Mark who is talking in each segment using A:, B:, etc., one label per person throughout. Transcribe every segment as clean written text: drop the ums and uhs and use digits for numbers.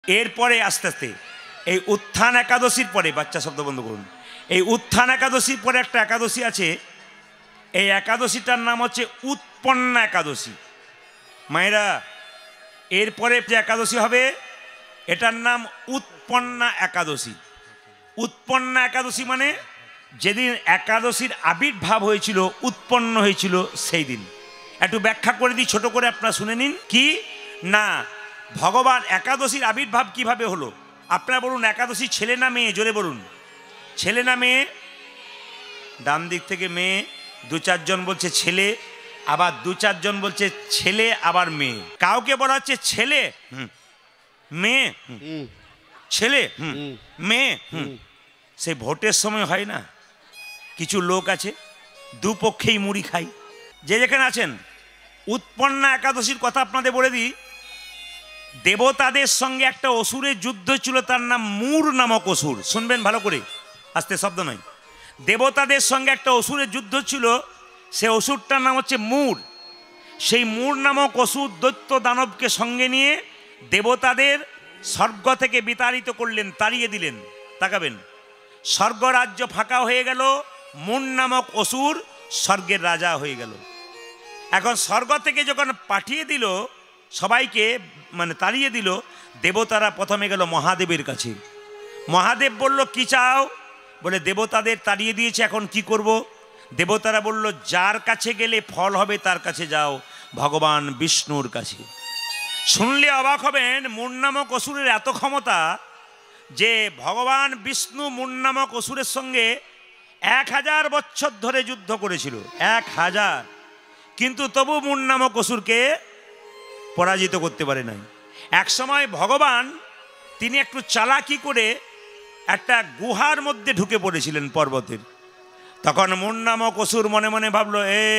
A: এরপরে আস্তে আস্তে এই উত্থান একাদশীর পরে, বাচ্চা শব্দ বন্ধ করুন, এই উত্থান একাদশীর পরে একটা একাদশী আছে, এই একাদশীটার নাম হচ্ছে উৎপন্না একাদশী। মায়েরা, এরপরে যে একাদশী হবে এটার নাম উৎপন্না একাদশী। উৎপন্না একাদশী মানে যেদিন একাদশীর আবির্ভাব হয়েছিল, উৎপন্ন হয়েছিল সেই দিন। একটু ব্যাখ্যা করে দিই ছোট করে, আপনারা শুনে নিন। কি না, ভগবান একাদশীর আবির্ভাব কিভাবে হলো? আপনারা বলুন, একাদশী ছেলে না মেয়ে? জোরে বলুন, ছেলে না মেয়ে? ডান দিক থেকে মেয়ে, দু চারজন বলছে ছেলে, আবার দু চারজন বলছে ছেলে আবার মেয়ে। কাউকে বলা হচ্ছে ছেলে, মেয়ে, ছেলে, মেয়ে। সেই ভোটের সময় হয় না, কিছু লোক আছে দুপক্ষেই মুড়ি খাই। যে যেখানে আছেন, উৎপন্না একাদশীর কথা আপনাদের বলে দিই। দেবতাদের সঙ্গে একটা অসুরের যুদ্ধ ছিল, তার নাম মূর নামক অসুর। শুনবেন ভালো করে, আস্তে শব্দ নয়। দেবতাদের সঙ্গে একটা অসুরের যুদ্ধ ছিল, সে অসুরটার নাম হচ্ছে মূর। সেই মূর নামক অসুর দৈত্য দানবকে সঙ্গে নিয়ে দেবতাদের স্বর্গ থেকে বিতাড়িত করলেন, তাড়িয়ে দিলেন। তাকাবেন, স্বর্গ রাজ্য ফাঁকা হয়ে গেল, মূর নামক অসুর স্বর্গের রাজা হয়ে গেল। এখন স্বর্গ থেকে যখন পাঠিয়ে দিল সবাইকে, মানে তাড়িয়ে দিল, দেবতারা প্রথমে গেল মহাদেবের কাছে। মহাদেব বলল, কি চাও? বলে, দেবতাদের তাড়িয়ে দিয়েছে, এখন কি করব? দেবতারা বলল, যার কাছে গেলে ফল হবে তার কাছে যাও, ভগবান বিষ্ণুর কাছে। শুনলে অবাক হবেন, মূর নামক অসুরের এত ক্ষমতা যে ভগবান বিষ্ণু মূর নামক অসুরের সঙ্গে 1000 বছর ধরে যুদ্ধ করেছিল, 1000, কিন্তু তবু মূর নামক অসুরকে পরাজিত করতে পারে নাই। এক সময় ভগবান তিনি একটু চালাকি করে একটা গুহার মধ্যে ঢুকে পড়েছিলেন পর্বতের। তখন মূর নামক অসুর মনে মনে ভাবলো,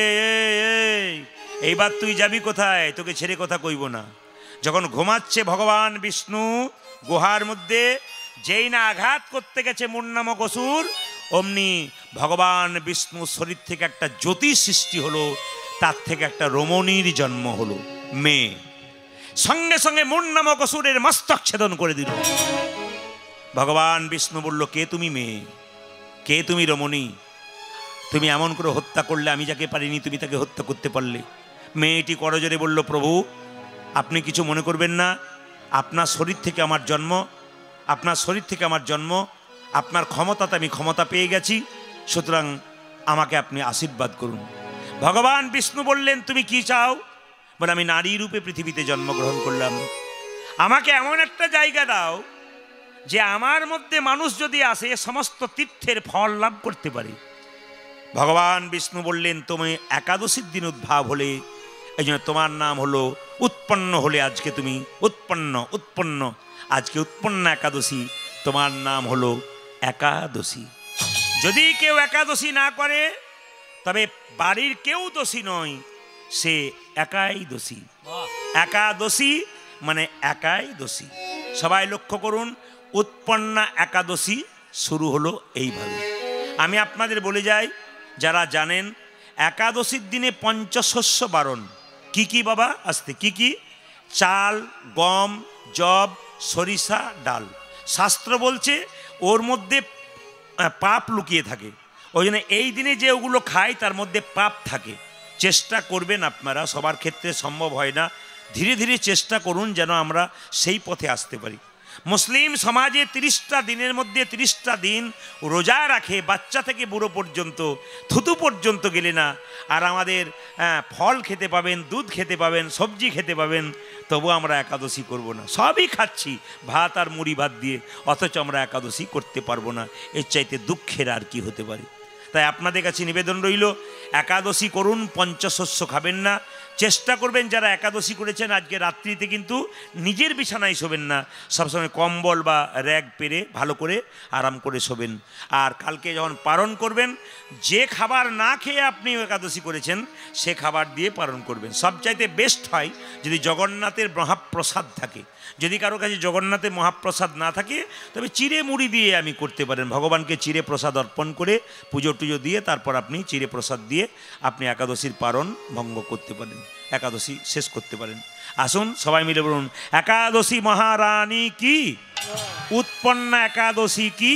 A: এইবার তুই যাবি কোথায়? তোকে ছেড়ে কথা কইব না। যখন ঘুমাচ্ছে ভগবান বিষ্ণু গুহার মধ্যে, যেই না আঘাত করতে গেছে মূর নামক অসুর, অমনি ভগবান বিষ্ণুর শরীর থেকে একটা জ্যোতি সৃষ্টি হলো, তার থেকে একটা রমণীর জন্ম হলো, মেয়ে। সঙ্গে সঙ্গে মূর নামক অসুরের মস্তক ছেদন করে দিল। ভগবান বিষ্ণু বলল, কে তুমি মেয়ে? কে তুমি রমণী? তুমি এমন করে হত্যা করলে, আমি যাকে পারিনি তুমি তাকে হত্যা করতে পারলে। মেয়েটি করজোরে বলল, প্রভু আপনি কিছু মনে করবেন না, আপনার শরীর থেকে আমার জন্ম, আপনার শরীর থেকে আমার জন্ম, আপনার ক্ষমতাতে আমি ক্ষমতা পেয়ে গেছি, সুতরাং আমাকে আপনি আশীর্বাদ করুন। ভগবান বিষ্ণু বললেন, তুমি কি চাও? বলে, আমি নারী রূপে পৃথিবীতে জন্মগ্রহণ করলাম, আমাকে এমন একটা জায়গা দাও যে আমার মধ্যে মানুষ যদি আসে সমস্ত তীর্থের ফল লাভ করতে পারে। ভগবান বিষ্ণু বললেন, তুমি একাদশীর দিন উদ্ভাব হলে, এই জন্য তোমার নাম হলো উৎপন্ন হলে। আজকে তুমি উৎপন্ন, আজকে উৎপন্ন একাদশী, তোমার নাম হলো একাদশী। যদি কেউ একাদশী না করে তবে বাড়ির কেউ দোষী নয়, সে একাই দোষী। একাদশী মানে একাই দোষী। সবাই লক্ষ্য করুন, উৎপন্না একাদশী শুরু হলো এইভাবে। আমি আপনাদের বলে যাই, যারা জানেন, একাদশীর দিনে পঞ্চশস্য বারণ। কি কি বাবা? আসতে কি কি? চাল, গম, জব, সরিষা, ডাল। শাস্ত্র বলছে ওর মধ্যে পাপ লুকিয়ে থাকে, ওই জন্য এই দিনে যে ওগুলো খায় তার মধ্যে পাপ থাকে। চেষ্টা করবেন আপনারা, সবার ক্ষেত্রে সম্ভব হয় না, ধীরে ধীরে চেষ্টা করুন যেন আমরা সেই পথে আসতে পারি। মুসলিম সমাজে 30টা দিনের মধ্যে 30টা দিন রোজা রাখে, বাচ্চা থেকে বুড়ো পর্যন্ত, থুতু পর্যন্ত গেলে না। আর আমাদের ফল খেতে পাবেন, দুধ খেতে পাবেন, সবজি খেতে পাবেন, তবু আমরা একাদশী করব না। সবই খাচ্ছি ভাত আর মুড়ি ভাত দিয়ে, অথচ আমরা একাদশী করতে পারবো না। এর চাইতে দুঃখের আর কি হতে পারে? তাই আপনাদের কাছে নিবেদন রইল, একাদশী করুন, পঞ্চশস্য খাবেন না। চেষ্টা করবেন যারা একাদশী করেছেন আজকে রাত্রিতে কিন্তু নিজের বিছানায় শোবেন না, সবসময় কম্বল বা র্যাগ পেরে ভালো করে আরাম করে শোবেন। আর কালকে যখন পালন করবেন, যে খাবার না খেয়ে আপনি একাদশী করেছেন সে খাবার দিয়ে পালন করবেন। সবচাইতে বেস্ট হয় যদি জগন্নাথের মহাপ্রসাদ থাকে, যদি কারো কাছে জগন্নাথের মহাপ্রসাদ না থাকে তবে চিড়ে মুড়ি দিয়ে আমি করতে পারেন, ভগবানকে চিড়ে প্রসাদ অর্পণ করে পুজো টুজো দিয়ে তারপর আপনি চিড়ে প্রসাদ দিয়ে আপনি একাদশীর পারণ ভঙ্গ করতে পারেন, একাদশী শেষ করতে পারেন। আসুন সবাই মিলে বলুন, একাদশী মহারানী কি, উৎপন্না একাদশী কি,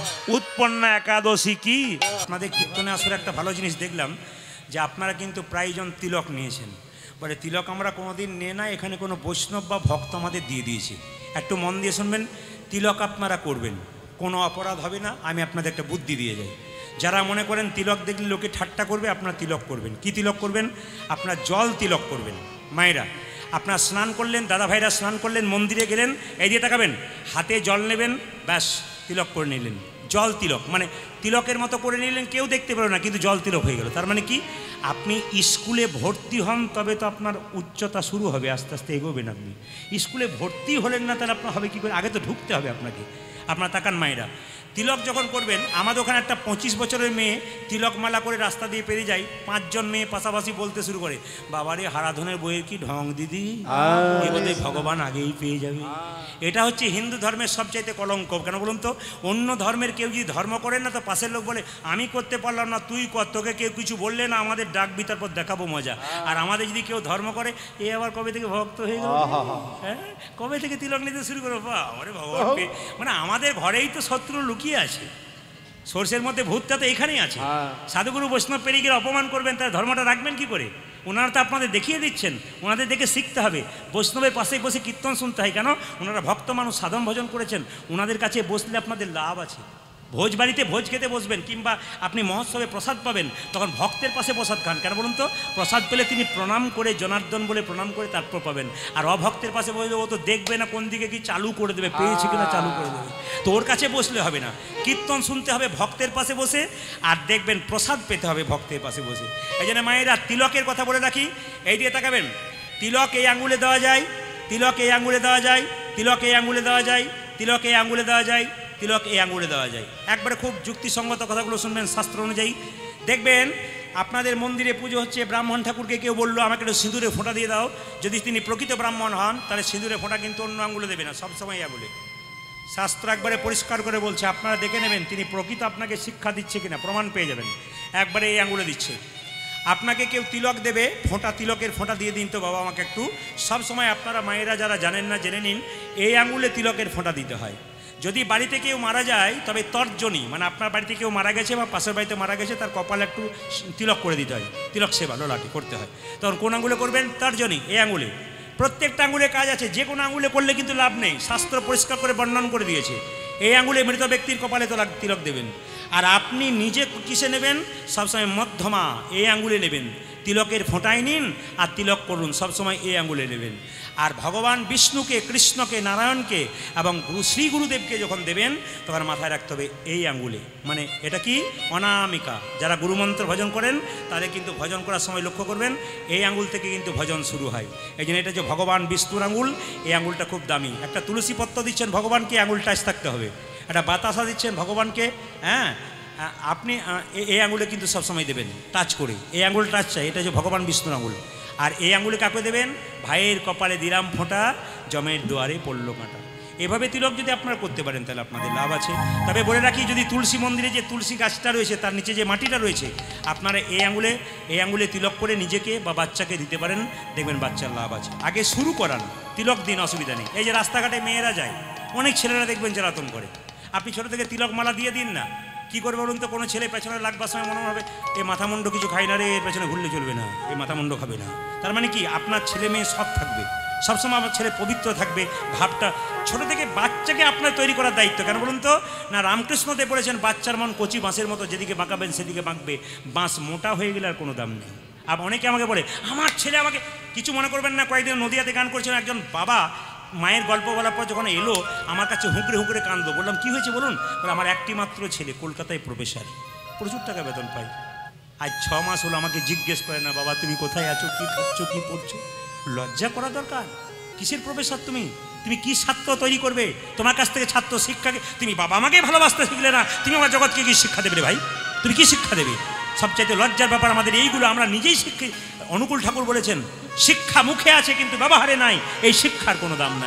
A: উৎপন্না একাদশী কি।
B: আপনাদের কীর্তনে আসলে একটা ভালো জিনিস দেখলাম যে আপনারা কিন্তু প্রায়জন তিলক নিয়েছেন। বলে তিলক আমরা কোনোদিন নিয়ে না, এখানে কোনো বৈষ্ণব বা ভক্ত আমাদের দিয়ে দিয়েছে। একটু মন দিয়ে শুনবেন, তিলক আপনারা করবেন, কোনো অপরাধ হবে না। আমি আপনাদের একটা বুদ্ধি দিয়ে যাই, যারা মনে করেন তিলক দেখলে লোকে ঠাট্টা করবে, আপনারা তিলক করবেন। কি তিলক করবেন? আপনার জল তিলক করবেন। মায়েরা আপনার স্নান করলেন, দাদা ভাইরা স্নান করলেন, মন্দিরে গেলেন, এই দিয়ে তাকাবেন, হাতে জল নেবেন, ব্যাস তিলক করে নিলেন। জল তিলক মানে তিলকের মতো করে নিলেন, কেউ দেখতে পেল না, কিন্তু জল তিলক হয়ে গেল। তার মানে কি, আপনি স্কুলে ভর্তি হন তবে তো আপনার উচ্চতা শুরু হবে, আস্তে আস্তে এগোবেন। আপনি স্কুলে ভর্তি হলেন না, তাহলে আপনার হবে কী করে? আগে তো ঢুকতে হবে আপনাকে। আপনার তাকান মায়েরা, তিলক যখন করবেন, আমাদের ওখানে একটা 25 বছরের মেয়ে তিলক মালা করে রাস্তা দিয়ে পেরিয়ে যায়, 5 জন মেয়ে পাশাপাশি বলতে শুরু করে, বাবারে হারাধনের বইয়ের কি ঢং দিদি, এবারে ভগবান আগেই পেয়ে যাবে। এটা হচ্ছে হিন্দু ধর্মের সবচাইতে কলঙ্ক। কেন বলুন তো? অন্য ধর্মের কেউ যদি ধর্ম করেন না, তো পাশের লোক বলে আমি করতে পারলাম না, তুই কর, তোকে কেউ কিছু বললে না, আমাদের ডাকবি, তারপর দেখাবো মজা। আর আমাদের যদি কেউ ধর্ম করে, এ আবার কবে থেকে ভক্ত হয়ে গেল, হ্যাঁ কবে থেকে তিলক নিতে শুরু করবো, বাবারে ভগবান মানে আমাদের ঘরেই তো শত্রু লুকিয়ে আছে। সর্ষের মধ্যে ভূতটা তো এখানেই আছে। সাধুগুরু বৈষ্ণব পেরিয়ে গেলে অপমান করবেন, তার ধর্মটা রাখবেন কি করে? ওনারা তো আপনাদের দেখিয়ে দিচ্ছেন, ওনাদের দেখে শিখতে হবে। বৈষ্ণবের পাশে বসে কীর্তন শুনতে হয়, কেন? ওনারা ভক্ত মানুষ, সাধন ভজন করেছেন, ওনাদের কাছে বসলে আপনাদের লাভ আছে। ভোজ বাড়িতে ভোজ খেতে বসবেন, কিংবা আপনি মহোৎসবে প্রসাদ পাবেন, তখন ভক্তের পাশে প্রসাদ খান। কেন বলুন তো? প্রসাদ পেলে তিনি প্রণাম করে, জনার্দন বলে প্রণাম করে তারপর পাবেন। আর অভক্তের পাশে বসে ও তো দেখবে না কোন দিকে কি চালু করে দেবে, পেয়েছে কিনা চালু করে দেবে। তো ওর কাছে বসলে হবে না, কীর্তন শুনতে হবে ভক্তের পাশে বসে, আর দেখবেন প্রসাদ পেতে হবে ভক্তের পাশে বসে। এই জন্য মায়েরা তিলকের কথা বলে রাখি, এই দিয়ে তাকাবেন, তিলক এই আঙুলে দেওয়া যায়, তিলক এই আঙুলে দেওয়া যায়, তিলক এই আঙুলে দেওয়া যায়, তিলক এই আঙুলে দেওয়া যায়, তিলক এই আঙুলে দেওয়া যায়। একবারে খুব যুক্তিসঙ্গত কথাগুলো শুনবেন শাস্ত্র অনুযায়ী। দেখবেন আপনাদের মন্দিরে পুজো হচ্ছে, ব্রাহ্মণ ঠাকুরকে কেউ বললো আমাকে একটু সিঁদুরে ফোঁটা দিয়ে দাও, যদি তিনি প্রকৃত ব্রাহ্মণ হন তাহলে সিঁদুরে ফোঁটা কিন্তু অন্য আঙুলে দেবে না, সবসময় আঙুলে। শাস্ত্র একবারে পরিষ্কার করে বলছে, আপনারা দেখে নেবেন তিনি প্রকৃত আপনাকে শিক্ষা দিচ্ছে কিনা, প্রমাণ পেয়ে যাবেন। একবারে এই আঙুলে দিচ্ছে। আপনাকে কেউ তিলক দেবে, ফোঁটা, তিলকের ফোঁটা দিয়ে দিন তো বাবা আমাকে একটু। সবসময় আপনারা মায়েরা যারা জানেন না জেনে নিন, এই আঙুলে তিলকের ফোঁটা দিতে হয়। যদি বাড়িতে কেউ মারা যায় তবে তর্জনী, মানে আপনার বাড়িতে কেউ মারা গেছে বা পাশের বাড়িতে মারা গেছে, তার কপালে একটু তিলক করে দিতে হয়, তিলক সেবা ললাটি করতে হয়। তখন কোন আঙুলে করবেন? তর্জনী, এই আঙুলে। প্রত্যেকটা আঙুলে কাজ আছে, যে কোনো আঙুলে করলে কিন্তু লাভ নেই, শাস্ত্র পরিষ্কার করে বর্ণন করে দিয়েছে। এই আঙুলে মৃত ব্যক্তির কপালে তো তিলক দেবেন। আর আপনি নিজে কিসে নেবেন? সবসময় মধ্যমা এই আঙুলে নেবেন, তিলকের ফোঁটায় নিন আর তিলক করুন, সবসময় এই আঙুলে নেবেন। আর ভগবান বিষ্ণুকে, কৃষ্ণকে, নারায়ণকে এবং শ্রী গুরুদেবকে যখন দেবেন তখন মাথায় রাখতে হবে এই আঙুলে, মানে এটা কি অনামিকা। যারা গুরুমন্ত্র ভজন করেন তাদের কিন্তু ভজন করার সময় লক্ষ্য করবেন এই আঙুল থেকে কিন্তু ভজন শুরু হয়। এই জন্য এটা যে ভগবান বিষ্ণুর আঙুল, এই আঙুলটা খুব দামি। একটা তুলসী পত্র দিচ্ছেন ভগবানকে, আঙুল টাচ থাকতে হবে। একটা বাতাসা দিচ্ছেন ভগবানকে, হ্যাঁ আপনি এই আঙুলে কিন্তু সবসময় দেবেন টাচ করে, এই আঙুল টাচ চাই, এটা যে ভগবান বিষ্ণুর আঙুল। আর এই আঙুলে কাকে দেবেন? ভাইয়ের কপালে দিলাম ফোঁটা, জমের দুয়ারে পড়লো কাঁটা। এভাবে তিলক যদি আপনারা করতে পারেন তাহলে আপনাদের লাভ আছে। তবে বলে রাখি, যদি তুলসী মন্দিরে যে তুলসী গাছটা রয়েছে তার নিচে যে মাটিটা রয়েছে, আপনারা এই আঙুলে তিলক করে নিজেকে বা বাচ্চাকে দিতে পারেন, দেখবেন বাচ্চার লাভ আছে। আগে শুরু করান, তিলক দিন, অসুবিধা নেই। এই যে রাস্তাঘাটে মেয়েরা যায়, অনেক ছেলেরা দেখবেন জ্বালাতন করে, আপনি ছোটো থেকে তিলক মালা দিয়ে দিন না। কী করবে বলুন তো? কোনো ছেলে পেছনে লাগবার সময় মনে হবে এই মাথামুণ্ড কিছু খাই না রে, এর পেছনে ঘুরলে চলবে না, এই মাথামুণ্ড খাবে না। তার মানে কি, আপনার ছেলে মেয়ে সৎ থাকবে, সবসময় আমার ছেলে পবিত্র থাকবে, ভাবটা ছোটো থেকে বাচ্চাকে আপনার তৈরি করার দায়িত্ব। কেন বলুন তো? না রামকৃষ্ণদেব বলেছেন বাচ্চার মন কচি বাঁশের মতো, যেদিকে বাঁকাবেন সেদিকে বাঁকবে, বাঁশ মোটা হয়ে গেলে আর কোনো দাম নেই। আর অনেকে আমাকে বলে আমার ছেলে, আমাকে কিছু মনে করবেন না, কয়েকদিন নদিয়াতে গান করছেন, একজন বাবা মায়ের গল্প বলার পর যখন এলো আমার কাছে হুঁকড়ে হুঁকড়ে কাঁদলো। বললাম কী হয়েছে বলুন? বলে আমার একটি মাত্র ছেলে, কলকাতায় প্রফেসর, প্রচুর টাকা বেতন পাই। আজ 6 মাস হলো আমাকে জিজ্ঞেস করে না বাবা তুমি কোথায় আছো, কী খাচ্ছ, কী পড়ছো। লজ্জা করা দরকার। কিসের প্রফেসর তুমি? তুমি কি ছাত্র তৈরি করবে? তোমার কাছ থেকে ছাত্র শিক্ষাকে, তুমি বাবা আমাকে ভালোবাসতে শিখলে না, তুমি আমার জগৎকে কি শিক্ষা দেবে রে ভাই? তুমি কি শিক্ষা দেবে? সবচাইতে লজ্জার ব্যাপার আমাদের এইগুলো, আমরা নিজেই শিক্ষা। অনুকূল ঠাকুর বলেছেন শিক্ষা মুখে আছে কিন্তু ব্যবহারে নাই, এই শিক্ষার কোনো দাম নাই।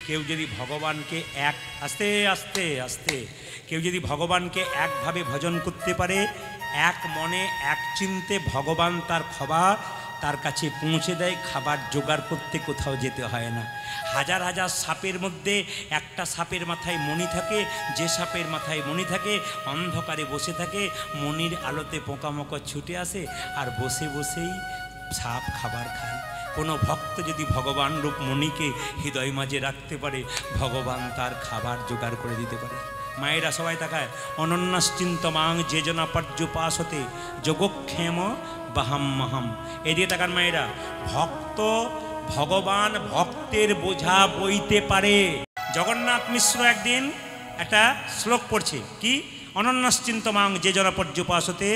B: কেউ যদি ভগবানকে এক আস্তে আস্তে আস্তে কেউ যদি ভগবানকে একভাবে ভজন করতে পারে, এক মনে এক চিন্তে ভগবান তার খাবার তার কাছে পৌঁছে দেয়, খাবার জোগাড় করতে কোথাও যেতে হয় না। হাজার হাজার সাপের মধ্যে একটা সাপের মাথায় মণি থাকে, যে সাপের মাথায় মণি থাকে অন্ধকারে বসে থাকে, মণির আলোতে পোকামাকড় ছুটে আসে আর বসে বসেই সাপ খাবার খায়। কোনো ভক্ত যদি ভগবান রূপ মণিকে হৃদয় মাঝে রাখতে পারে, ভগবান তার খাবার জোগাড় করে দিতে পারে। মায়েরা সবাই তাকায়, অনন্যাশ্চিন্তমাং যে জনা পর্যুপাসতে যোগক্ষেম বাহাম্মহম। এদিকে তাকান মায়েরা, ভক্ত ভগবান ভক্তের বোঝা বইতে পারে। জগন্নাথ মিশ্র একদিন একটা শ্লোক পড়ছে, কি? অনন্যাশ্চিন্তমাং যে জনা পর্যুপাসতে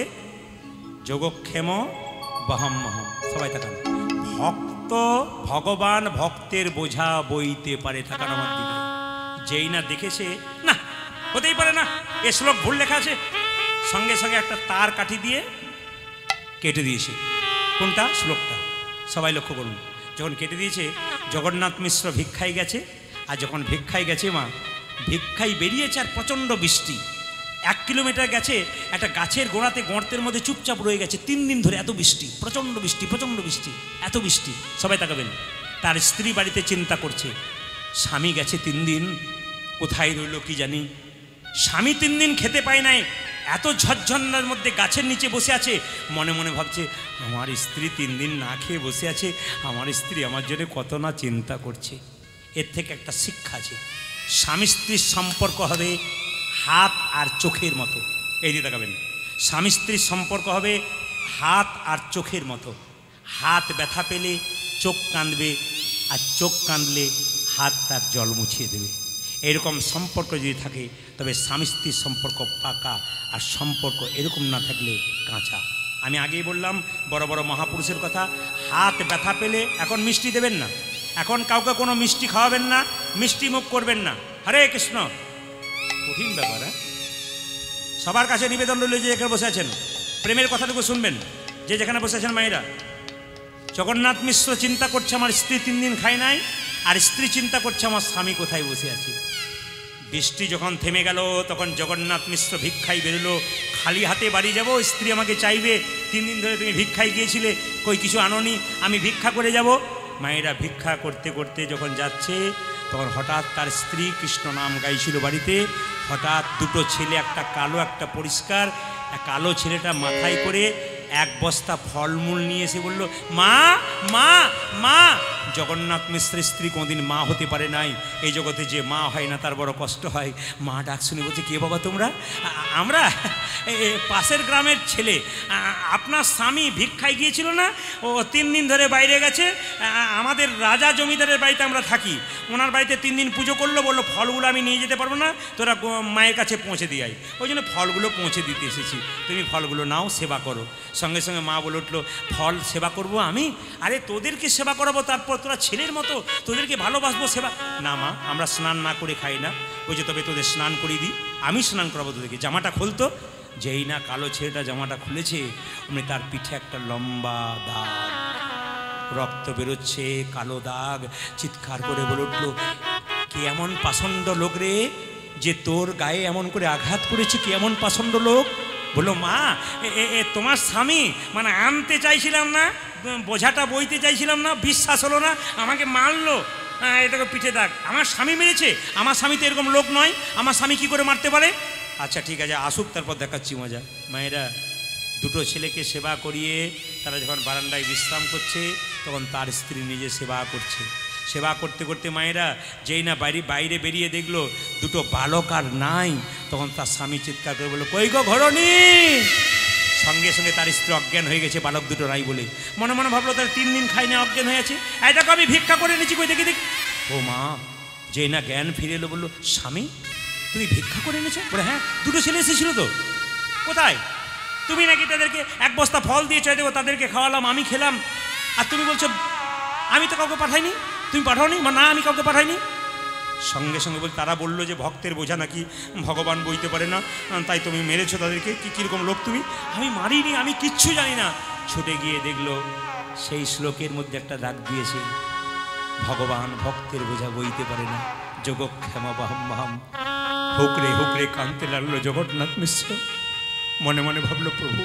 B: যোগক্ষেম বাহাম্মহম। সবাই তাকান, ভক্ত ভগবান ভক্তের বোঝা বইতে পারে। তাকান আমার দিকে, যেই না দেখেছে না হতেই পারে না, এ শ্লোক ভুল লেখা আছে, সঙ্গে সঙ্গে একটা তার কাঠি দিয়ে কেটে দিয়েছে। কোনটা? শ্লোকটা। সবাই লক্ষ্য করুন, যখন কেটে দিয়েছে, জগন্নাথ মিশ্র ভিক্ষায় গেছে, আর যখন ভিক্ষায় গেছে মা, ভিক্ষায় বেরিয়েছে আর প্রচণ্ড বৃষ্টি, 1 কিলোমিটার গেছে, একটা গাছের গোড়াতে গর্তের মধ্যে চুপচাপ রয়ে গেছে 3 দিন ধরে। এত বৃষ্টি, প্রচণ্ড বৃষ্টি, প্রচণ্ড বৃষ্টি, এত বৃষ্টি। সবাই তাকাবেন, তার স্ত্রী বাড়িতে চিন্তা করছে, স্বামী গেছে 3 দিন, কোথায় রইল কি জানি। স্বামী 3 দিন খেতে পায় নাই, এত ঝরঝন্নার মধ্যে গাছের নিচে বসে আছে, মনে মনে ভাবছে আমার স্ত্রী 3 দিন না খেয়ে বসে আছে, আমার স্ত্রী আমার জন্য কত না চিন্তা করছে। এর থেকে একটা শিক্ষা আছে, স্বামী স্ত্রীর সম্পর্ক হবে হাত আর চোখের মতো। এই দিয়ে তাকাবেন, স্বামী স্ত্রীর সম্পর্ক হবে হাত আর চোখের মতো। হাত ব্যথা পেলে চোখ কাঁদবে, আর চোখ কাঁদলে হাত তার জল মুছিয়ে দেবে। এরকম সম্পর্ক যদি থাকে তবে স্বামী স্ত্রীর সম্পর্ক পাকা, আর সম্পর্ক এরকম না থাকলে কাঁচা। আমি আগেই বললাম বড় বড় মহাপুরুষের কথা, হাত ব্যথা পেলে এখন মিষ্টি দেবেন না, এখন কাউকে কোনো মিষ্টি খাওয়াবেন না, মিষ্টি মুখ করবেন না। হরে কৃষ্ণ, কঠিন ব্যাপার। সবার কাছে নিবেদন রইল, যে যেখানে বসে আছেন প্রেমের কথাটুকু শুনবেন, যে যেখানে বসে আছেন মায়েরা। জগন্নাথ মিশ্র চিন্তা করছে আমার স্ত্রী 3 দিন খায় নাই, আর স্ত্রী চিন্তা করছে আমার স্বামী কোথায় বসে আছে। বৃষ্টি যখন থেমে গেল, তখন জগন্নাথ মিশ্র ভিক্ষায় বেরোলো, খালি হাতে বাড়ি যাব, স্ত্রী আমাকে চাইবে, 3 দিন ধরে তুমি ভিক্ষায় গিয়েছিলে, কই কিছু আনোনি, আমি ভিক্ষা করে যাব। মায়েরা ভিক্ষা করতে করতে যখন যাচ্ছে, তখন হঠাৎ তার স্ত্রী কৃষ্ণ নাম গাইছিল বাড়িতে, হঠাৎ 2টো ছেলে, একটা কালো একটা পরিষ্কার, কালো ছেলেটা মাথায় করে 1 বস্তা ফলমূল নিয়ে এসে বলল, মা মা মা। জগন্নাথ মিশ্রের স্ত্রী কোনোদিন মা হতে পারে নাই, এই জগতে যে মা হয় না তার বড় কষ্ট হয়। মা ডাক শুনে বলছে, কে বাবা তোমরা? আমরা পাশের গ্রামের ছেলে, আপনার স্বামী ভিক্ষায় গিয়েছিল না, ও 3 দিন ধরে বাইরে গেছে, আমাদের রাজা জমিদারের বাড়িতে আমরা থাকি, ওনার বাড়িতে 3 দিন পুজো করলো, বললো ফলগুলো আমি নিয়ে যেতে পারবো না, তোরা মায়ের কাছে পৌঁছে দিয়ে আয়, ওই জন্য ফলগুলো পৌঁছে দিতে এসেছি, তুমি ফলগুলো নাও, সেবা করো। সঙ্গে সঙ্গে মা বলে উঠলো, ফল সেবা করব আমি? আরে তোদেরকে সেবা করাবো, তারপর তোরা ছেলের মতো, তোদেরকে ভালোবাসবো, সেবা না। মা আমরা স্নান না করে খাই না। বলছে তবে তোদের স্নান করিয়ে দিই, আমি স্নান করাবো তোদেরকে। জামাটা খুলতো, যেই না কালো ছেলেটা জামাটা খুলেছে, অমনি তার পিঠে একটা লম্বা দাগ, রক্ত বেরোচ্ছে, কালো দাগ। চিৎকার করে বলে উঠলো, কে এমন পাষণ্ড লোক রে, যে তোর গায়ে এমন করে আঘাত করেছে? কে এমন পাষণ্ড লোক? বললো, মা তোমার স্বামী, মানে আনতে চাইছিলাম না, বোঝাটা বইতে চাইছিলাম না, বিশ্বাস হলো না, আমাকে মারলো, এটাকে পিঠে দাগ, আমার স্বামী মেরেছে। আমার স্বামী তো এরকম লোক নয়, আমার স্বামী কি করে মারতে পারে? আচ্ছা ঠিক আছে, আসুক, তারপর দেখাচ্ছি মজা। মায়েরা 2টো ছেলেকে সেবা করিয়ে তারা যখন বারান্দায় বিশ্রাম করছে, তখন তার স্ত্রী নিজে সেবা করছে। সেবা করতে করতে মায়েরা যেই না বাইরে বেরিয়ে দেখলো 2টো বালক আর নাই, তখন তার স্বামী চিৎকার করে বললো, কই গো ঘরণী। সঙ্গে সঙ্গে তার স্ত্রী অজ্ঞান হয়ে গেছে, বালক 2টো নাই বলে। মনে মনে ভাবলো তার 3 দিন খাই না, অজ্ঞান হয়ে আছে, এটাকে আমি ভিক্ষা করে নিচ্ছি, কই দেখি দেখি। ও মা, যেই না জ্ঞান ফিরে এলো, বললো, স্বামী তুমি ভিক্ষা করে এনেছো? বলে, হ্যাঁ, 2টো ছেলে এসেছিল তো। কোথায়? তুমি নাকি তাদেরকে 1 বস্তা ফল দিয়ে চাই দেবো, তাদেরকে খাওয়ালাম, আমি খেলাম, আর তুমি বলছো আমি তো কাউকে পাঠাইনি, তুমি পাঠাওনি? না, আমি কাউকে পাঠাইনি। সঙ্গে সঙ্গে বল, তারা বললো যে ভক্তের বোঝা নাকি ভগবান বইতে পারে না, তাই তুমি মেরেছো তাদেরকে। কীরকম লোক তুমি? আমি মারিনি, আমি কিচ্ছু জানি না। ছুটে গিয়ে দেখলো সেই শ্লোকের মধ্যে একটা দাগ দিয়েছে, ভগবান ভক্তের বোঝা বইতে পারে না। যোগক্ষেম বাহম বাহম হুকরে হুকরে কাঁদতে লাগলো জগন্নাথ মিশ্র। মনে মনে ভাবলো, প্রভু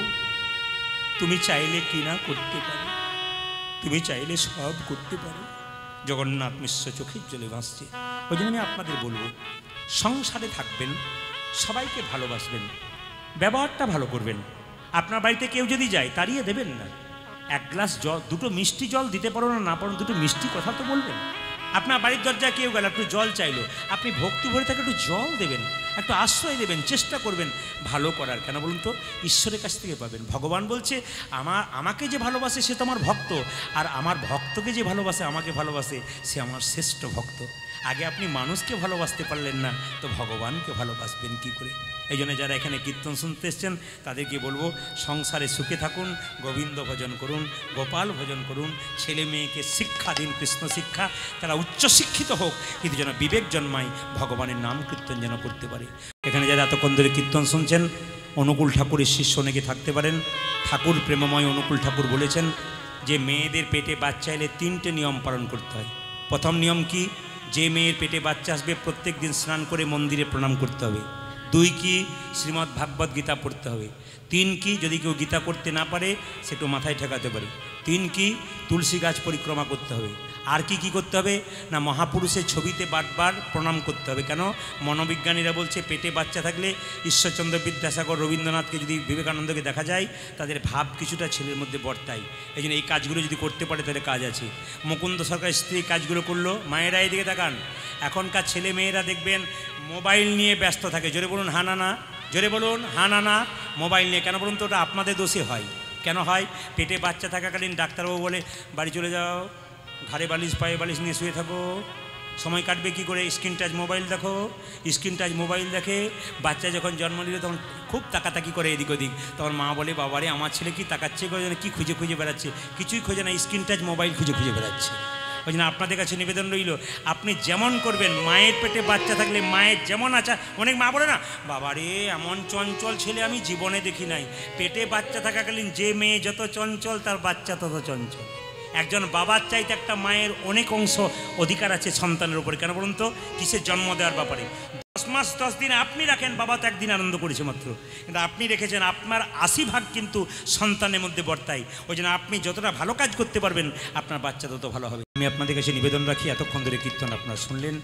B: তুমি চাইলে কি না করতে পারো, তুমি চাইলে সব করতে পারো। জগন্নাথ মিশ্র চোখের জলে ভাসছে। ওই জন্য আমি আপনাদের বলবো, সংসারে থাকবেন, সবাইকে ভালোবাসবেন, ব্যবহারটা ভালো করবেন। আপনার বাড়িতে কেউ যদি যায় তাড়িয়ে দেবেন না। এক গ্লাস জল, দুটো মিষ্টি জল দিতে পারো না পারো, দুটো মিষ্টি কথা তো বলবেন। আপনার বাড়ির দরজায় কেউ গেল, একটু জল চাইলো, আপনি ভক্তি ভরে তাকে একটু জল দেবেন, একটু আশ্রয় দেবেন, চেষ্টা করবেন ভালো করার। কেন বলুন তো? ঈশ্বরের কাছ থেকে পাবেন। ভগবান বলছে, আমাকে যে ভালোবাসে সে তো আমার ভক্ত, আর আমার ভক্তকে যে ভালোবাসে, আমাকে ভালোবাসে, সে আমার শ্রেষ্ঠ ভক্ত। আগে আপনি মানুষকে ভালোবাসতে পারলেন না, তো ভগবানকে ভালোবাসবেন কি করে? এই জন্য যারা এখানে কীর্তন শুনতে এসছেন তাদেরকে বলবো, সংসারে সুখে থাকুন, গোবিন্দ ভজন করুন, গোপাল ভজন করুন, ছেলে মেয়েকে শিক্ষা দিন, কৃষ্ণ শিক্ষা। তারা উচ্চশিক্ষিত হোক, কিন্তু যেন বিবেক জন্মায়, ভগবানের নাম কীর্তন যেন করতে পারে। এখানে যারা এতক্ষণ ধরে কীর্তন শুনছেন, অনুকূল ঠাকুরের শিষ্য অনেকে থাকতে পারেন। ঠাকুর প্রেমময় অনুকূল ঠাকুর বলেছেন যে মেয়েদের পেটে বাচ্চা এলে 3টে নিয়ম পালন করতে হয়। প্রথম নিয়ম কি? যে মেয়ের পেটে বাচ্চা আসবে প্রত্যেক দিন স্নান করে মন্দিরে প্রণাম করতে হবে। 2 কি? শ্রীমদ্ ভাগবত গীতা পড়তে হবে। 3 কি? যদি কেউ গীতা করতে না পারে সেটা মাথায় ঠেকাতে পারে। 3 কি? তুলসী গাছ পরিক্রমা করতে হবে। আর কি কি করতে হবে না, মহাপুরুষের ছবিতে বারবার প্রণাম করতে হবে। কেন? মনোবিজ্ঞানীরা বলছে পেটে বাচ্চা থাকলে ঈশ্বরচন্দ্র বিদ্যাসাগর, রবীন্দ্রনাথকে, যদি বিবেকানন্দকে দেখা যায়, তাদের ভাব কিছুটা ছেলের মধ্যে বর্তায়। এই জন্য এই কাজগুলো যদি করতে পারে তাহলে কাজ আছে। মুকুন্দ সরকারের স্ত্রী কাজগুলো করলো। মায়েরা এদিকে তাকান, এখনকার ছেলে মেয়েরা দেখবেন মোবাইল নিয়ে ব্যস্ত থাকে। জোরে বলুন হা না না, জোরে বলুন হা না না। মোবাইল নিয়ে। কেন বলুন তো? ওটা আপনাদের দোষে হয়। কেন হয়? পেটে বাচ্চা থাকাকালীন ডাক্তারবাবু বলে বাড়ি চলে যাও, ঘাড়ে বালিশ পায়ে বালিশ নিয়ে শুয়ে থাকো, সময় কাটবে কি করে? স্ক্রিন টাচ মোবাইল দেখো। স্ক্রিন টাচ মোবাইল দেখে বাচ্চা যখন জন্ম নিল তখন খুব তাকাতাকি করে এদিক ওদিক। তখন মা বলে, বাবারে আমার ছেলে কি তাকাচ্ছে, কি খুঁজে খুঁজে বেড়াচ্ছে? কিছুই খোঁজে না, স্ক্রিন টাচ মোবাইল খুঁজে খুঁজে বেড়াচ্ছে। ওই জন্য আপনাদের কাছে নিবেদন রইল, আপনি যেমন করবেন, মায়ের পেটে বাচ্চা থাকলে মায়ের যেমন আচ্ছা, অনেক মা বলে না, বাবারে এমন চঞ্চল ছেলে আমি জীবনে দেখি নাই। পেটে বাচ্চা থাকাকালীন যে মেয়ে যত চঞ্চল, তার বাচ্চা তত চঞ্চল। একজন বাবার চাইতে একটা মায়ের অনেক অংশ অধিকার আছে সন্তানের উপরে। কেন বলুন তো? কিসের জন্ম দেওয়ার ব্যাপারে। 10 মাস 10 দিন আপনি রাখেন, বাবা তো একদিন আনন্দ করেছে মাত্র, কিন্তু আপনি রেখেছেন, আপনার 80 ভাগ কিন্তু সন্তানের মধ্যে বর্তায়। ওই জন্য আপনি যতটা ভালো কাজ করতে পারবেন, আপনার বাচ্চা তত ভালো হবে। আমি আপনাদের কাছে নিবেদন রাখি, এতক্ষণ ধরে কীর্তন আপনারা শুনলেন,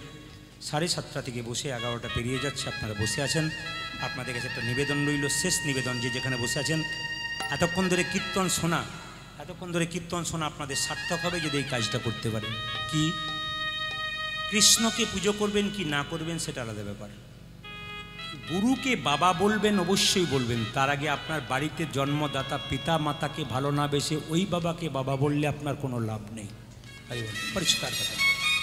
B: 7:30 থেকে বসে 11টা পেরিয়ে যাচ্ছে, আপনারা বসে আছেন। আপনাদের কাছে একটা নিবেদন রইল, শেষ নিবেদন, যে যেখানে বসে আছেন এতক্ষণ ধরে কীর্তন শোনা, আপনাদের সার্থক হবে যদি এই কাজটা করতে পারেন। কি? কৃষ্ণকে পুজো করবেন কি না করবেন সেটা আলাদা ব্যাপার। গুরুকে বাবা বলবেন, অবশ্যই বলবেন। তার আগে আপনার বাড়িতে জন্মদাতা পিতা মাতাকে ভালো না বেসে ওই বাবাকে বাবা বললে আপনার কোনো লাভ নেই। পরিষ্কার কথা।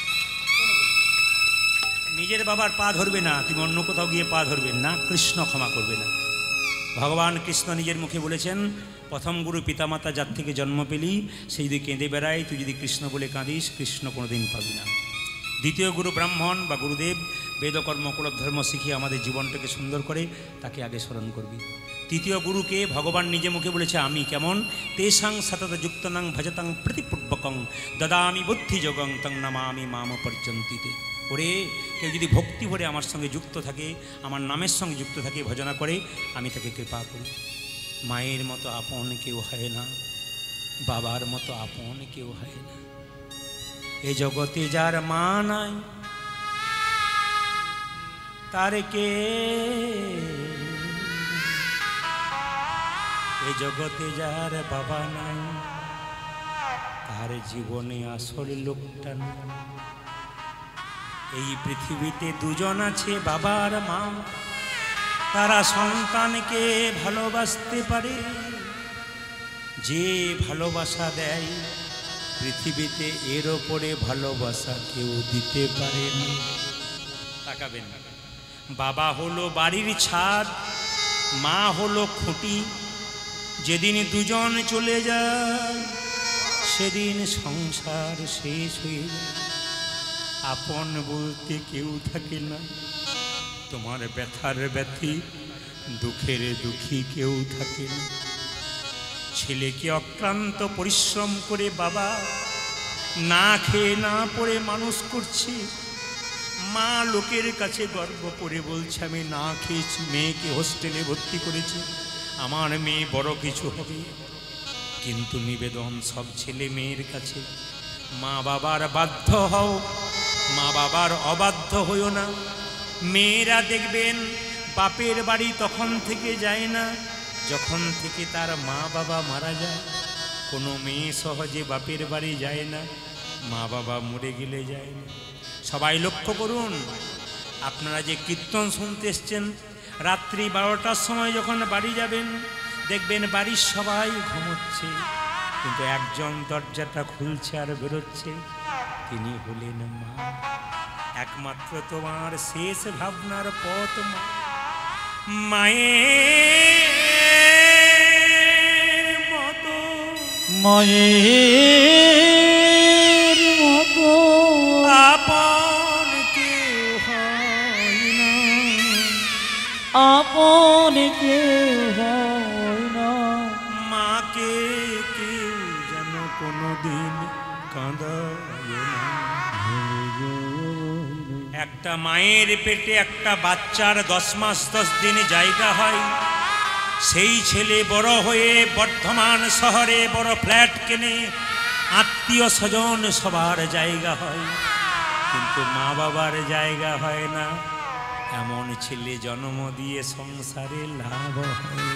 B: নিজের বাবার পা ধরবে না, তুমি অন্য কোথাও গিয়ে পা ধরবেন না, কৃষ্ণ ক্ষমা করবে না। ভগবান কৃষ্ণ নিজের মুখে বলেছেন, প্রথম গুরু পিতামাতা যার থেকে জন্ম পেলি, সেই যদি কেঁদে বেড়ায়, তুই যদি কৃষ্ণ বলে কাঁদিস, কৃষ্ণ কোনোদিন পাবি না। দ্বিতীয় গুরু ব্রাহ্মণ বা গুরুদেব, বেদকর্ম কুলব ধর্ম শিখিয়ে আমাদের জীবনটাকে সুন্দর করে, তাকে আগে স্মরণ করবি। তৃতীয় গুরুকে ভগবান নিজে মুখে বলেছে, আমি কেমন? তেষাং সতত যুক্তনাং ভজতাং প্রতিপূর্বকং দদামি বুদ্ধি যোগং তং নমামি মাম পর্যন্তিতে। ওরে, কেউ যদি ভক্তি ভরে আমার সঙ্গে যুক্ত থাকে, আমার নামের সঙ্গে যুক্ত থাকে, ভজনা করে, আমি তাকে কৃপা করি। মায়ের মতো আপন কেউ হয় না, বাবার মতো আপন কেউ হয় না। এ জগতে যার মা নাই, তার কে? এ জগতে যার বাবা নাই, তার জীবনে আসল লোকটা নেই। এই পৃথিবীতে দুজন আছে, বাবা আর মা, তারা সন্তানকে ভালোবাসতে পারে। যে ভালোবাসা দেয় পৃথিবীতে, এর ওপরে ভালোবাসা কেউ দিতে পারে না। তাকাবেন, বাবা হলো বাড়ির ছাদ, মা হলো খুঁটি। যেদিন দুজন চলে যায়, সেদিন সংসার শেষ হয়ে যায়। আপন বলতে কেউ থাকে না, তোমার ব্যথার ব্যথী, দুঃখের দুঃখী কেউ থাকে না। ছেলেকে অক্লান্ত পরিশ্রম করে বাবা না খেয়ে না পড়ে মানুষ করছি। মা লোকের কাছে গর্ব করে বলছে আমি না খেয়েছি, মেয়েকে হোস্টেলে ভর্তি করেছি, আমার মেয়ে বড় কিছু হবে। কিন্তু নিবেদন সব ছেলে মেয়ের কাছে, মা বাবার বাধ্য হও, মা বাবার অবাধ্য হইও না। মেয়েরা দেখবেন বাপের বাড়ি তখন থেকে যায় না যখন থেকে তার মা বাবা মারা যায়। কোনো মেয়ে সহজে বাপের বাড়ি যায় না, মা বাবা মরে গেলে যায় না। সবাই লক্ষ্য করুন, আপনারা যে কীর্তন শুনতে এসছেন, রাত্রি 12টার সময় যখন বাড়ি যাবেন দেখবেন বাড়ির সবাই ঘুমোচ্ছে, কিন্তু একজন দরজাটা খুলছে আর বেরোচ্ছে, তিনি হলেন মা। একমাত্র তোমার শেষ ভাবনার পথ মা। মায়ের মতো,
C: মায়ের মতো
B: আপন কেউ হয় না,
C: আপন কেউ হয় না।
B: মাকে কেউ যেন কোনোদিন কাঁদায় না। একটা মায়ের পেটে একটা বাচ্চার 10 মাস 10 দিন জায়গা হয়। সেই ছেলে বড় হয়ে বর্ধমান শহরে বড় ফ্ল্যাট কেনে, আত্মীয় স্বজন সবার জায়গা হয়, কিন্তু মা বাবার জায়গা হয় না। এমন ছেলে জন্ম দিয়ে সংসারে লাভ হয়।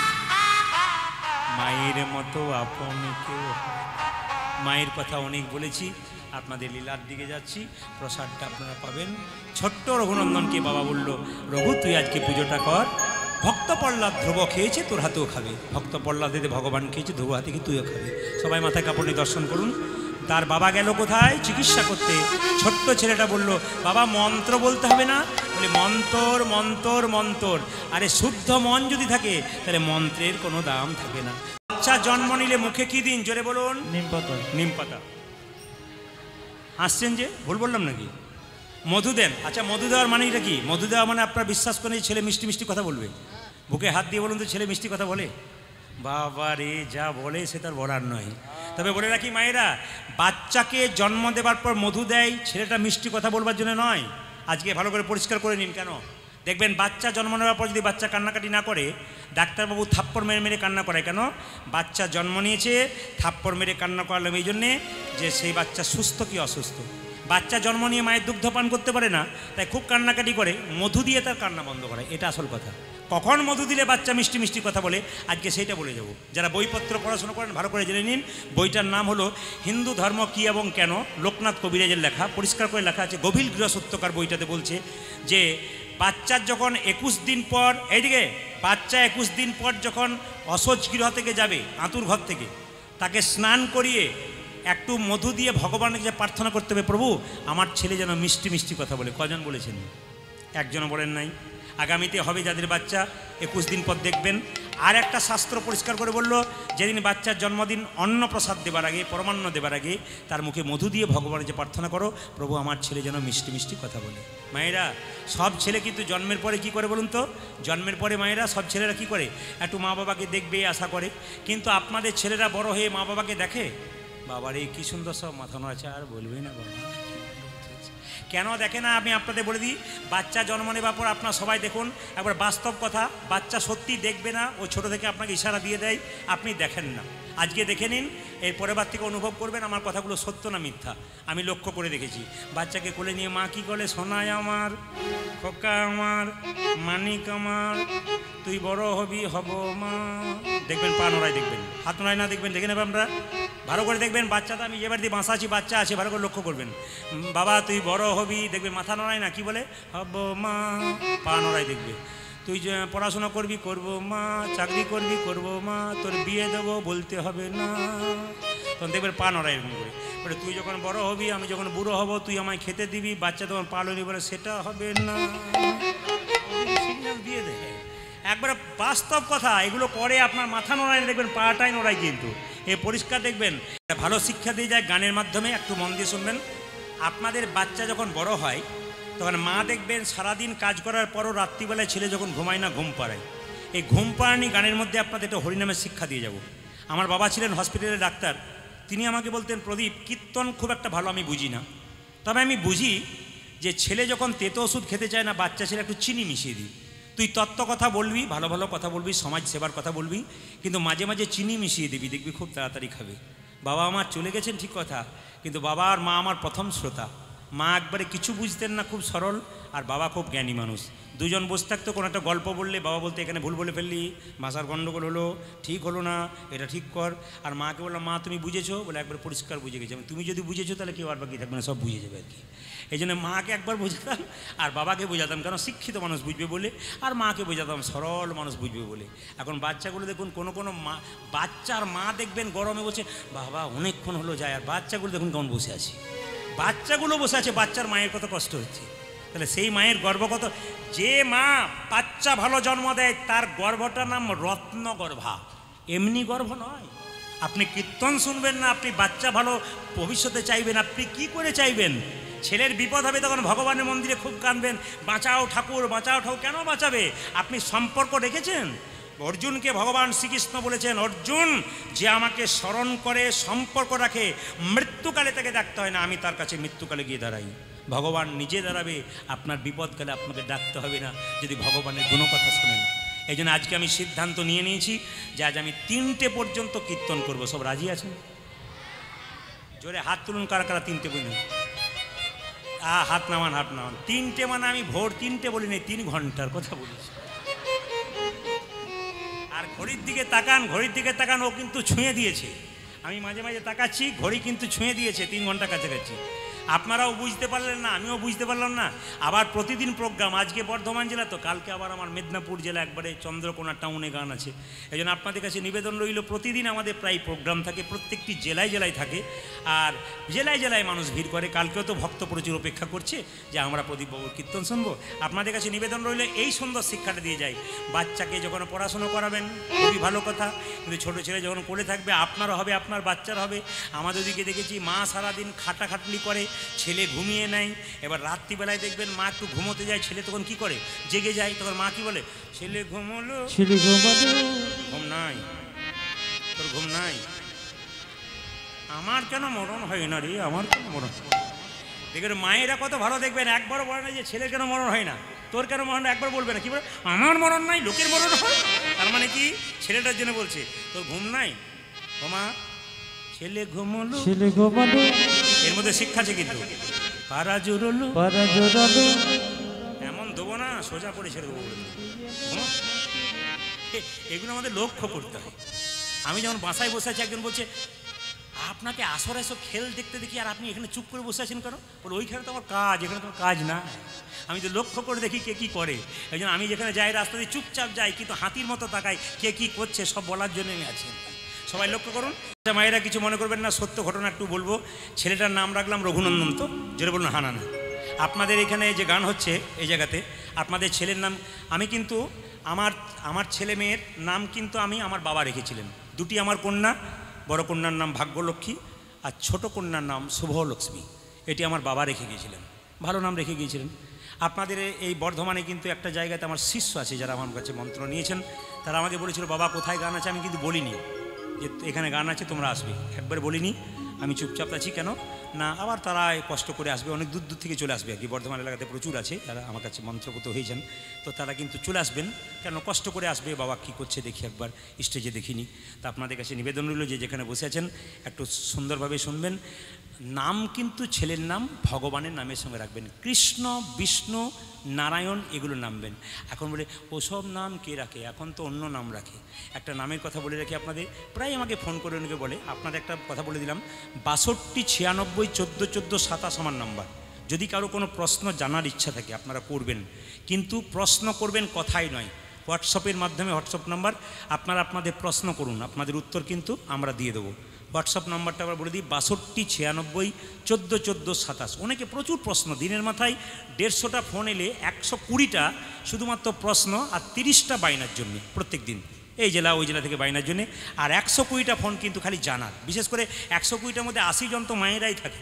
B: মায়ের মতো আপন কেউ হয়। মায়ের কথা অনেক বলেছি, আপনাদের লীলার দিকে যাচ্ছি। প্রসাদটা আপনারা পাবেন। ছোট্ট রঘুনন্দনকে বাবা বলল, রঘু তুই আজকে পুজোটা কর, ভক্ত প্রহ্লাদ ধ্রুব খেয়েছে তোর হাতেও খাবে, ভক্ত প্রহ্লাদ দিতে ভগবান খেয়েছে ধ্রুব হাতে কি তুইও খাবে। সবাই মাথায় কাপড় নিয়ে দর্শন করুন। তার বাবা গেল কোথায়? চিকিৎসা করতে। ছোট্ট ছেলেটা বলল, বাবা মন্ত্র বলতে হবে না? বলে মন্তর মন্তর মন্তর। আরে শুদ্ধ মন যদি থাকে তাহলে মন্ত্রের কোনো দাম থাকে না। বাচ্চা জন্ম নিলে মুখে কি দিন জোরে বলুন?
C: নিম পাতা।
B: নিম পাতা। আসছেন যে ভুল বললাম নাকি? মধু দেন। আচ্ছা মধু দেওয়ার মানে এটা কি? মধু দেওয়া মানে আপনারা বিশ্বাস করেন যে ছেলে মিষ্টি মিষ্টি কথা বলবে? বুকে হাত দিয়ে বলুন তো ছেলে মিষ্টি কথা বলে? বাবা রে, যা বলে সে তার বলার নয়। তবে বলে রাখি মায়েরা, বাচ্চাকে জন্ম দেবার পর মধু দেয় ছেলেটা মিষ্টি কথা বলবার জন্য নয়। আজকে ভালো করে পরিষ্কার করে নিন। কেন? দেখবেন বাচ্চা জন্ম নেওয়ার পর যদি বাচ্চা কান্নাকাটি না করে, ডাক্তারবাবু থাপ্পড় মেরে মেরে কান্না করায়। কেন? বাচ্চা জন্ম নিয়েছে, থাপ্পড় মেরে কান্না করালাম এই জন্যে যে সেই বাচ্চা সুস্থ কি অসুস্থ। বাচ্চা জন্ম নিয়ে মায়ের দুগ্ধ পান করতে পারে না, তাই খুব কান্নাকাটি করে, মধু দিয়ে তার কান্না বন্ধ করে। এটা আসল কথা। কখন মধু দিলে বাচ্চা মিষ্টি মিষ্টি কথা বলে আজকে সেইটা বলে যাব। যারা বইপত্র পড়াশোনা করেন ভালো করে জেনে নিন। বইটার নাম হলো হিন্দু ধর্ম কী এবং কেন, লোকনাথ কবিরাজের লেখা। পরিষ্কার করে লেখা আছে, গভীর গৃহসত্যকার বইটাতে বলছে যে বাচ্চার যখন 21 দিন পর, এইদিকে বাচ্চা 21 দিন পর যখন অসহ্য গৃহ থেকে যাবে, আঁতুর ঘর থেকে, তাকে স্নান করিয়ে একটু মধু দিয়ে ভগবানকে যে প্রার্থনা করতে হবে, প্রভু আমার ছেলে যেন মিষ্টি মিষ্টি কথা বলে। কজন বলেছেন? একজনও বলেন নাই। আগামীতে হবে যাদের বাচ্চা 21 দিন পর দেখবেন। আর একটা শাস্ত্র পরিষ্কার করে বলল, যেদিন বাচ্চার জন্মদিন অন্নপ্রসাদ দেবার আগে, পরমান্ন দেবার আগে তার মুখে মধু দিয়ে ভগবানের যে প্রার্থনা করো, প্রভু আমার ছেলে যেন মিষ্টি মিষ্টি কথা বলে। মায়েরা, সব ছেলে কিন্তু জন্মের পরে কি করে বলুন তো? জন্মের পরে মায়েরা সব ছেলেরা কি করে? একটু মা বাবাকে দেখবে আশা করে। কিন্তু আপনাদের ছেলেরা বড় হয়ে মা বাবাকে দেখে, বাবারে কি সুন্দর সব মাথা নাড়ছে, আর বলবে না বাবা। কেন দেখে না আমি আপনাদের বলে দিই। বাচ্চা জন্ম নেবার পর আপনার সবাই দেখুন, একবার বাস্তব কথা, বাচ্চা সত্যি দেখবে না, ও ছোটো থেকে আপনাকে ইশারা দিয়ে দেয়, আপনি দেখেন না। আজকে দেখে নিন, এর পরের বার থেকে অনুভব করবেন আমার কথাগুলো সত্য না মিথ্যা। আমি লক্ষ্য করে দেখেছি, বাচ্চাকে কোলে নিয়ে মা কী করে, সোনায় আমার, খোকা আমার, মানিক আমার, তুই বড় হবি হব মা। দেখবেন পা নড়াই, দেখবেন হাত নড়াই না, দেখবেন দেখে নেবেন আমরা ভালো করে দেখবেন। বাচ্চাটা আমি এবার দিয়ে বাঁচা আছি, বাচ্চা আছে, ভালো করে লক্ষ্য করবেন। বাবা তুই বড় হবি, দেখবে মাথা নড়াই না, কি বলে হব মা, পা নড়াই দেখবে। তুই যে পড়াশোনা করবি করব মা, চাকরি করবি করব মা, তোর বিয়ে দেবো বলতে হবে না, তখন দেখবেন পা নড়াই এরকম করে। বলে তুই যখন বড় হবি, আমি যখন বুড়ো হব, তুই আমায় খেতে দিবি, বাচ্চা তখন পালনি, বলে সেটা হবে না, সিগন্যাল দিয়ে দেয়। একবারে বাস্তব কথা, এগুলো পরে আপনার মাথা নড়াই, দেখবেন পাটাই নড়াই। কিন্তু এ পরিষ্কার দেখবেন, ভালো শিক্ষা দিয়ে যায় গানের মাধ্যমে। একটু মন দিয়ে শুনবেন। আপনাদের বাচ্চা যখন বড় হয় তখন মা দেখবেন সারাদিন কাজ করার পরও রাত্রিবেলায় ছেলে যখন ঘুমায় না, ঘুম পাড়ায়। এই ঘুম পাড়ানি গানের মধ্যে আপনাদের একটা হরিনামের শিক্ষা দিয়ে যাব। আমার বাবা ছিলেন হসপিটালের ডাক্তার, তিনি আমাকে বলতেন, প্রদীপ কীর্তন খুব একটা ভালো আমি বুঝি না, তবে আমি বুঝি যে ছেলে যখন তেতো ওষুধ খেতে চায় না, বাচ্চা ছেলে একটু চিনি মিশিয়ে দিই। তুই তত্ত্ব কথা বলবি, ভালো ভালো কথা বলবি, সমাজ সেবার কথা বলবি, কিন্তু মাঝে মাঝে চিনি মিশিয়ে দিবি, দেখবি খুব তাড়াতাড়ি খাবে। বাবা আমার চলে গেছেন ঠিক কথা, কিন্তু বাবা আর মা আমার প্রথম শ্রোতা। মা একবারে কিছু বুঝতেন না, খুব সরল, আর বাবা খুব জ্ঞানী মানুষ। দুজন বসে থাকতো, কোনো একটা গল্প বললে বাবা বলতে এখানে ভুল বলে ফেললি, ভাষার গণ্ডগোল হলো, ঠিক হলো না, এটা ঠিক কর। আর মাকে বললাম, মা তুমি বুঝেছো? বলে একবার পরিষ্কার বুঝে গেছি। তুমি যদি বুঝেছো তাহলে কেউ আর বাকি থাকবে না, সব বুঝে যাবে আর কি। এই জন্য মাকে একবার বোঝাতাম আর বাবাকে বোঝাতাম, কারণ শিক্ষিত মানুষ বুঝবে বলে, আর মাকে বোঝাতাম সরল মানুষ বুঝবে বলে। এখন বাচ্চাগুলো দেখুন, কোনো কোনো মা, বাচ্চার মা দেখবেন গরমে বসে, বাবা অনেকক্ষণ হলো যায়, আর বাচ্চাগুলো দেখুন কেমন বসে আছে, বাচ্চাগুলো বসে আছে, বাচ্চার মায়ের কত কষ্ট হচ্ছে। তাহলে সেই মায়ের গর্ব কত। যে মা বাচ্চা ভালো জন্ম দেয় তার গর্ভটার নাম রত্নগর্ভা, এমনি গর্ভ নয়। আপনি কীর্তন শুনবেন না, আপনি বাচ্চা ভালো ভবিষ্যতে চাইবেন, আপনি কি করে চাইবেন? ছেলের বিপদ হবে তখন ভগবানের মন্দিরে খুব কাঁদবেন, বাঁচাও ঠাকুর, বাঁচাও ঠাকুর। কেন বাঁচাবে? আপনি সম্পর্ক রেখেছেন? অর্জুনকে ভগবান শ্রীকৃষ্ণ বলেছেন, অর্জুন যে আমাকে স্মরণ করে, সম্পর্ক রাখে, মৃত্যুকালে তাকে ডাকতে হয় না, আমি তার কাছে মৃত্যুকালে গিয়ে দাঁড়াই। ভগবান নিজে দাঁড়াবে, আপনার বিপদকালে আপনাকে ডাকতে হবে না, যদি ভগবানের গুণকথা শোনেন। এই জন্য আজকে আমি সিদ্ধান্ত নিয়ে নিয়েছি যে আজ আমি 3টে পর্যন্ত কীর্তন করব। সব রাজি আছেন? জোরে হাত তুলুন কারা কারা 3টে বলুন। হাত নামান, হাত নামান। 3টে মানে আমি ভোর 3টে বলিনি, 3 ঘন্টার কথা বলেছি। আর ঘড়ির দিকে তাকান, ঘড়ির দিকে তাকান, ও কিন্তু ছুঁয়ে দিয়েছে। আমি মাঝে মাঝে তাকাচ্ছি, ঘড়ি কিন্তু ছুঁয়ে দিয়েছে 3 ঘন্টা কাছাকাছি। আপনারাও বুঝতে পারলেন না, আমিও বুঝতে পারলাম না। আবার প্রতিদিন প্রোগ্রাম, আজকে বর্ধমান জেলা, তো কালকে আবার আমার মেদিনীপুর জেলা, একবারে চন্দ্রকোনা টাউনে গান আছে। এই জন্য আপনাদের কাছে নিবেদন রইল, প্রতিদিন আমাদের প্রায় প্রোগ্রাম থাকে, প্রত্যেকটি জেলায় জেলায় থাকে, আর জেলায় জেলায় মানুষ ভিড় করে। কালকেও তো ভক্ত প্রচুর অপেক্ষা করছে যে আমরা প্রদীপবাবুর কীর্তন শুনবো। আপনাদের কাছে নিবেদন রইল, এই সুন্দর শিক্ষাটা দিয়ে যায়। বাচ্চাকে যখন পড়াশুনো করাবেন খুবই ভালো কথা, কিন্তু ছোটো ছেলে যখন করে থাকবে, আপনারও হবে, আপনার বাচ্চার হবে। আমাদের দিকে দেখেছি মা সারাদিন খাটাখাটনি করে, ছেলে ঘুমিয়ে নেয়। এবার রাত্রিবেলায় দেখবেন মা একটু ঘুমোতে যায়, ছেলে তখন কি করে, জেগে যায়। তখন মা কি বলে, ছেলে ঘুমোলো,
C: ছেলে ঘুমালো,
B: ঘুম নাই, তোর ঘুম নাই। আমার কেন মরণ হয় না রে, আমার কেন মরণ। দেখবেন মায়েরা কত ভালো, দেখবেন একবারও বলে না যে ছেলের কেন মরণ হয় না, তোর কেন মরণ, একবার বলবে না। কি বলে, আমার মরণ নাই, লোকের মরণ হয়। তার মানে কি, ছেলেটার জন্য বলছে তোর ঘুম নাই, মা ছেলে ঘুমলো,
C: ছেলে ঘুমালো,
B: এর মধ্যে শিক্ষা আছে কিন্তু। পাড়া জোরালো,
C: পাড়া জোরালো,
B: এমন দেবো না, সোজা করে ছেড়ে দেবো। এগুলো আমাদের লক্ষ্য করতে হয়। আমি যখন বাসায় বসে আছি, একজন বলছে আপনাকে আসরে এসব খেল দেখতে দেখি, আর আপনি এখানে চুপ করে বসে আছেন কেন? বলে ওইখানে তো আমার কাজ, এখানে তোমার কাজ না। আমি তো লক্ষ্য করে দেখি কে কী করে। এই জন্য আমি যেখানে যাই রাস্তা দিয়ে চুপচাপ যাই, কিন্তু হাতির মতো তাকাই কে কী করছে, সব বলার জন্য আমি আছি। সবাই লক্ষ্য করুন। মায়েরা কিছু মনে করবেন না, সত্য ঘটনা একটু বলবো। ছেলেটার নাম রাখলাম রঘুনন্দন, তো যেটা বলুন হানা না। আপনাদের এখানে যে গান হচ্ছে এই জায়গাতে, আপনাদের ছেলের নাম আমি কিন্তু আমার ছেলে মেয়ের নাম কিন্তু আমি আমার বাবা রেখেছিলেন। 2টি আমার কন্যা, বড় কন্যার নাম ভাগ্যলক্ষ্মী আর ছোট কন্যার নাম শুভলক্ষ্মী। এটি আমার বাবা রেখে গিয়েছিলেন, ভালো নাম রেখে গিয়েছিলেন। আপনাদের এই বর্ধমানে কিন্তু একটা জায়গাতে আমার শিষ্য আছে যারা আমার কাছে মন্ত্র নিয়েছেন, তারা আমাকে বলেছিল বাবা কোথায় গান আছে, আমি কিন্তু বলিনি যে এখানে গান আছে তোমরা আসবে, একবার বলিনি। আমি চুপচাপ আছি কেন না, আবার তারা কষ্ট করে আসবে, অনেক দূর দূর থেকে চলে আসবে আর কি। বর্ধমান এলাকাতে প্রচুর আছে যারা আমার কাছে মন্ত্রপুত হয়েছেন, তো তারা কিন্তু চলে আসবেন, কেন কষ্ট করে আসবে, বাবা কী করছে দেখি একবার, স্টেজে দেখিনি। তা আপনাদের কাছে নিবেদন রইল যে যেখানে বসে আছেন একটু সুন্দরভাবে শুনবেন। নাম কিন্তু ছেলের নাম ভগবানের নামের সঙ্গে রাখবেন, কৃষ্ণ, বিষ্ণু, নারায়ণ এগুলো নামবেন। এখন বলে ওসব নাম কে রাখে, এখন তো অন্য নাম রাখে। একটা নামের কথা বলে রাখি আপনাদের, প্রায় আমাকে ফোন করে অনেকে বলে, আপনাদের একটা কথা বলে দিলাম, 62 96 14 14 27 আমার নাম্বার। যদি কারো কোনো প্রশ্ন জানার ইচ্ছা থাকে আপনারা করবেন, কিন্তু প্রশ্ন করবেন কথাই নয়, হোয়াটসঅ্যাপের মাধ্যমে, হোয়াটসঅ্যাপ নাম্বার, আপনারা আপনাদের প্রশ্ন করুন, আপনাদের উত্তর কিন্তু আমরা দিয়ে দেবো। হোয়াটসঅ্যাপ নাম্বারটা আবার বলে দিই, 62 96 14 14 27। অনেকে প্রচুর প্রশ্ন, দিনের মাথায় 150টা ফোন এলে 120টা শুধুমাত্র প্রশ্ন আর 30টা বাইনার জন্য প্রত্যেক দিন, এই জেলা ওই জেলা থেকে বাইনার জন্যে। আর 120টা ফোন কিন্তু খালি জানার, বিশেষ করে 120টার মধ্যে 80 জন তো মায়েরাই থাকেন,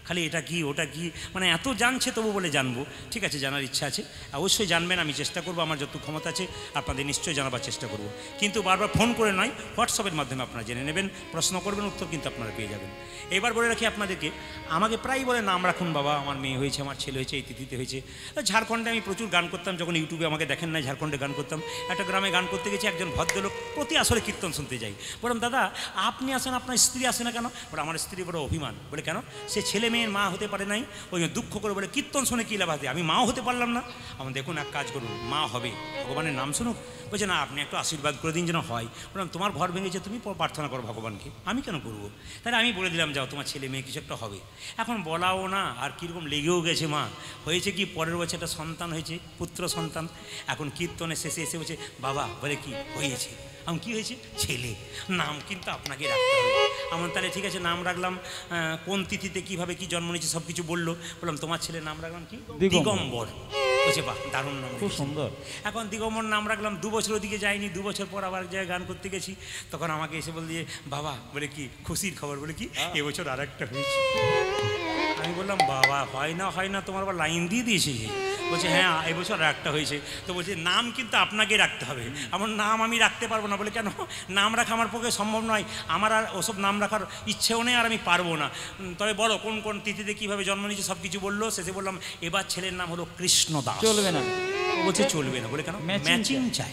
B: খালি এটা কি ওটা কি, মানে এত জানছে তবু বলে জানবো। ঠিক আছে, জানার ইচ্ছা আছে, অবশ্যই জানবেন, আমি চেষ্টা করবো, আমার যত ক্ষমতা আছে আপনাদের নিশ্চয়ই জানাবার চেষ্টা করব। কিন্তু বারবার ফোন করে নয়, হোয়াটসঅ্যাপের মাধ্যমে আপনারা জেনে নেবেন, প্রশ্ন করবেন, উত্তর কিন্তু আপনারা পেয়ে যাবেন। এবার বলে রাখি আপনাদেরকে, আমাকে প্রায় বলে নাম রাখুন বাবা, আমার মেয়ে হয়েছে, আমার ছেলে হয়েছে, এই তিথিতে হয়েছে। ঝাড়খণ্ডে আমি প্রচুর গান করতাম, যখন ইউটিউবে আমাকে দেখেন না, ঝাড়খণ্ডে গান করতাম। একটা গ্রামে গান করতে গেছি, একজন ভদ্রলোক প্রতি আসরে কীর্তন শুনতে যাই, বললাম দাদা আপনি আসেন, আপনার স্ত্রী আসে না কেন? বলে আমার স্ত্রী বড় অভিমান। বলে কেন? সে ছেলে মেয়ের মা হতে পারে নাই, ওই জন্য দুঃখ করে বলে কীর্তন শুনে কী লাভ আছে, আমি মাও হতে পারলাম না। আমার দেখুন এক কাজ করুন, মা হবে, ভগবানের নাম শুনুক। বলছে না আপনি একটু আশীর্বাদ করে দিন যেন হয়। বললাম তোমার ঘর ভেঙেছে, তুমি প্রার্থনা করো ভগবানকে, আমি কেন করবো? তাহলে আমি বলে দিলাম যাও, তোমার ছেলে মেয়ে কিছু একটা হবে। এখন বলাও না, আর কীরকম লেগেও গেছে। মা হয়েছে কি, পরের বছর একটা সন্তান হয়েছে, পুত্র সন্তান। এখন কীর্তনের শেষে এসে বলছে বাবা, বলে কি হয়েছে? আমি কি হয়েছে? ছেলে, নাম কিন্তু আপনাকে রাখতে হবে। আমার তাহলে ঠিক আছে, নাম রাখলাম, কোন তিথিতে কীভাবে কী জন্ম নিয়েছে সব কিছু বললো। বললাম তোমার ছেলের নাম রাখলাম কি? দিগম্বর। বলছে বাহ, দারুণ নাম,
C: খুব সুন্দর।
B: এখন দিগম্বর নাম রাখলাম। 2 বছর ওদিকে যাইনি, 2 বছর পর আবার এক জায়গায় গান করতে গেছি, তখন আমাকে এসে বল দিয়ে বাবা, বলে কি খুশির খবর? বলে কি এবছর আর একটা হয়েছে। আমি বললাম বাবা হয় না, তোমার আবার লাইন দিয়ে দিয়েছে। বলছে হ্যাঁ এবছর আর একটা হয়েছে। তো বলছে নাম কিন্তু আপনাকে রাখতে হবে। আমার নাম আমি রাখতে পারবো না। বলে কেন? নাম রাখা আমার পক্ষে সম্ভব নয়, আমার আর ওসব নাম রাখার ইচ্ছেও নেই, আর আমি পারবো না। তবে বলো কোন কোন তিথিতে কীভাবে জন্ম নিয়েছে সব কিছু বললো। শেষে বললাম এবার ছেলের নাম হলো কৃষ্ণদাস।
C: চলবে না।
B: বলছে চলবে না। বলে কেন? ম্যাচিং চাই।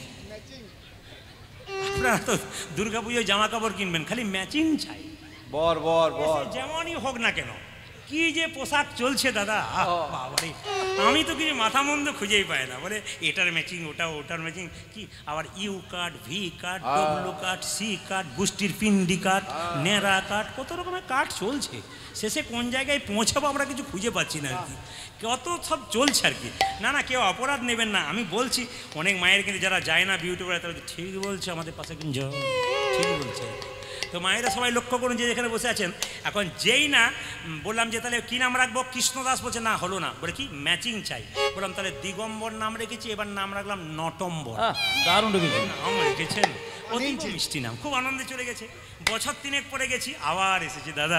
B: আপনারা তো দুর্গা পুজোয় জামা কাপড় কিনবেন, খালি ম্যাচিং চাই,
D: বর বর বর
B: যেমনই হোক না কেন। কি যে পোশাক চলছে দাদা, বাবারে, আমি তো কিছু মাথা মন্দ খুঁজেই পাই না। বলে এটার ম্যাচিং, ওটার ম্যাচিং, কি আবার U card, V card, W card, C card, গোষ্ঠীর পিন্ডি কার্ড, নেড়া কার্ড, কত রকমের কার্ড চলছে। শেষে কোন জায়গায় পৌঁছাবো আমরা কিছু খুঁজে পাচ্ছি না আর কি, কত সব চলছে আর কি। না কেউ অপরাধ নেবেন না, আমি বলছি অনেক মায়ের কিন্তু যারা যায় না বিউটি পার্লার, তারা ঠিক বলছে, আমাদের পাশে কিন্তু ঠিক বলছে। তো মায়েরা সবাই লক্ষ্য করুন যে এখানে বসে আছেন। এখন যেই না বললাম যে তাহলে কী নাম রাখবো, কৃষ্ণদাস, বলছে না হলো না। বলে কি ম্যাচিং চাই। বললাম তাহলে দিগম্বর নাম রেখেছি, এবার নাম রাখলাম নটম্বর।
C: দারুণ রেখেছি।
B: নাম রেখেছেন, অতি মিষ্টি নাম, খুব আনন্দে চলে গেছে। বছর 3 পরে গেছি, আবার এসেছি দাদা।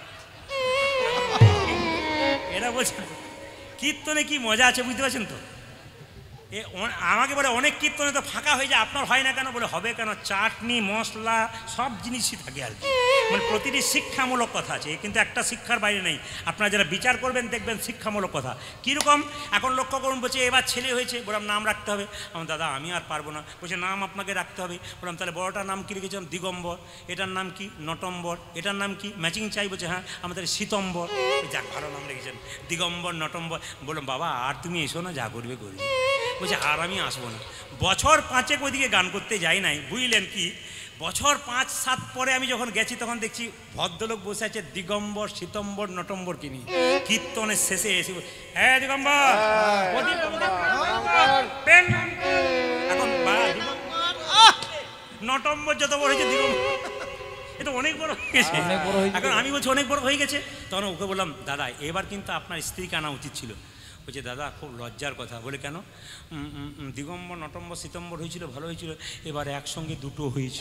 B: এরা বলছে কীর্তনে কি মজা আছে, বুঝতে পারছেন তো? আমাকে বলে অনেক কীর্তনে তো ফাঁকা হয়ে যায়, আপনার হয় না কেন? বলে হবে কেন, চাটনি মশলা সব জিনিসই থাকে আর কি, মানে প্রতিটি শিক্ষামূলক কথা আছে, কিন্তু একটা শিক্ষার বাইরে নেই। আপনারা যারা বিচার করবেন দেখবেন শিক্ষামূলক কথা কীরকম। এখন লক্ষ্য করুন, বলছে এবার ছেলে হয়েছে, বললাম নাম রাখতে হবে। আমার দাদা আমি আর পারবো না। বলছে নাম আপনাকে রাখতে হবে। বললাম তাহলে বড়টার নাম কী রেখেছিলাম? দিগম্বর। এটার নাম কি? নটম্বর। এটার নাম কি? ম্যাচিং চাই। বলছে হ্যাঁ। আমাদের শীতম্বর। যাক ভালো নাম রেখেছেন, দিগম্বর নটম্বর। বললাম বাবা আর তুমি এসো না, যা করবে করবে। বলছে আর আমি আসবো না। বছর 5 ওইদিকে গান করতে যাই নাই, বুঝলেন কি, বছর 5-7 পরে আমি যখন গেছি তখন দেখছি ভদ্রলোক বসে আছে দিগম্বর, শীতম্বর, নটম্বর কিনি। কীর্তনের শেষে এসে হ্যাঁ দিগম্বর, এখন নটম্বর যত বড় হয়েছে দিগম্বর এটা অনেক বড় হয়ে গেছে। এখন আমি বলছি অনেক বড় হয়ে গেছে। তখন ওকে বললাম দাদা এবার কিন্তু আপনার স্ত্রীকে আনা উচিত ছিল। বলছে দাদা খুব লজ্জার কথা। বলে কেন? দিগম্বর, নটম্বর, শীতম্বর হয়েছিল, ভালো হয়েছিল, এবার একসঙ্গে দুটো হয়েছে।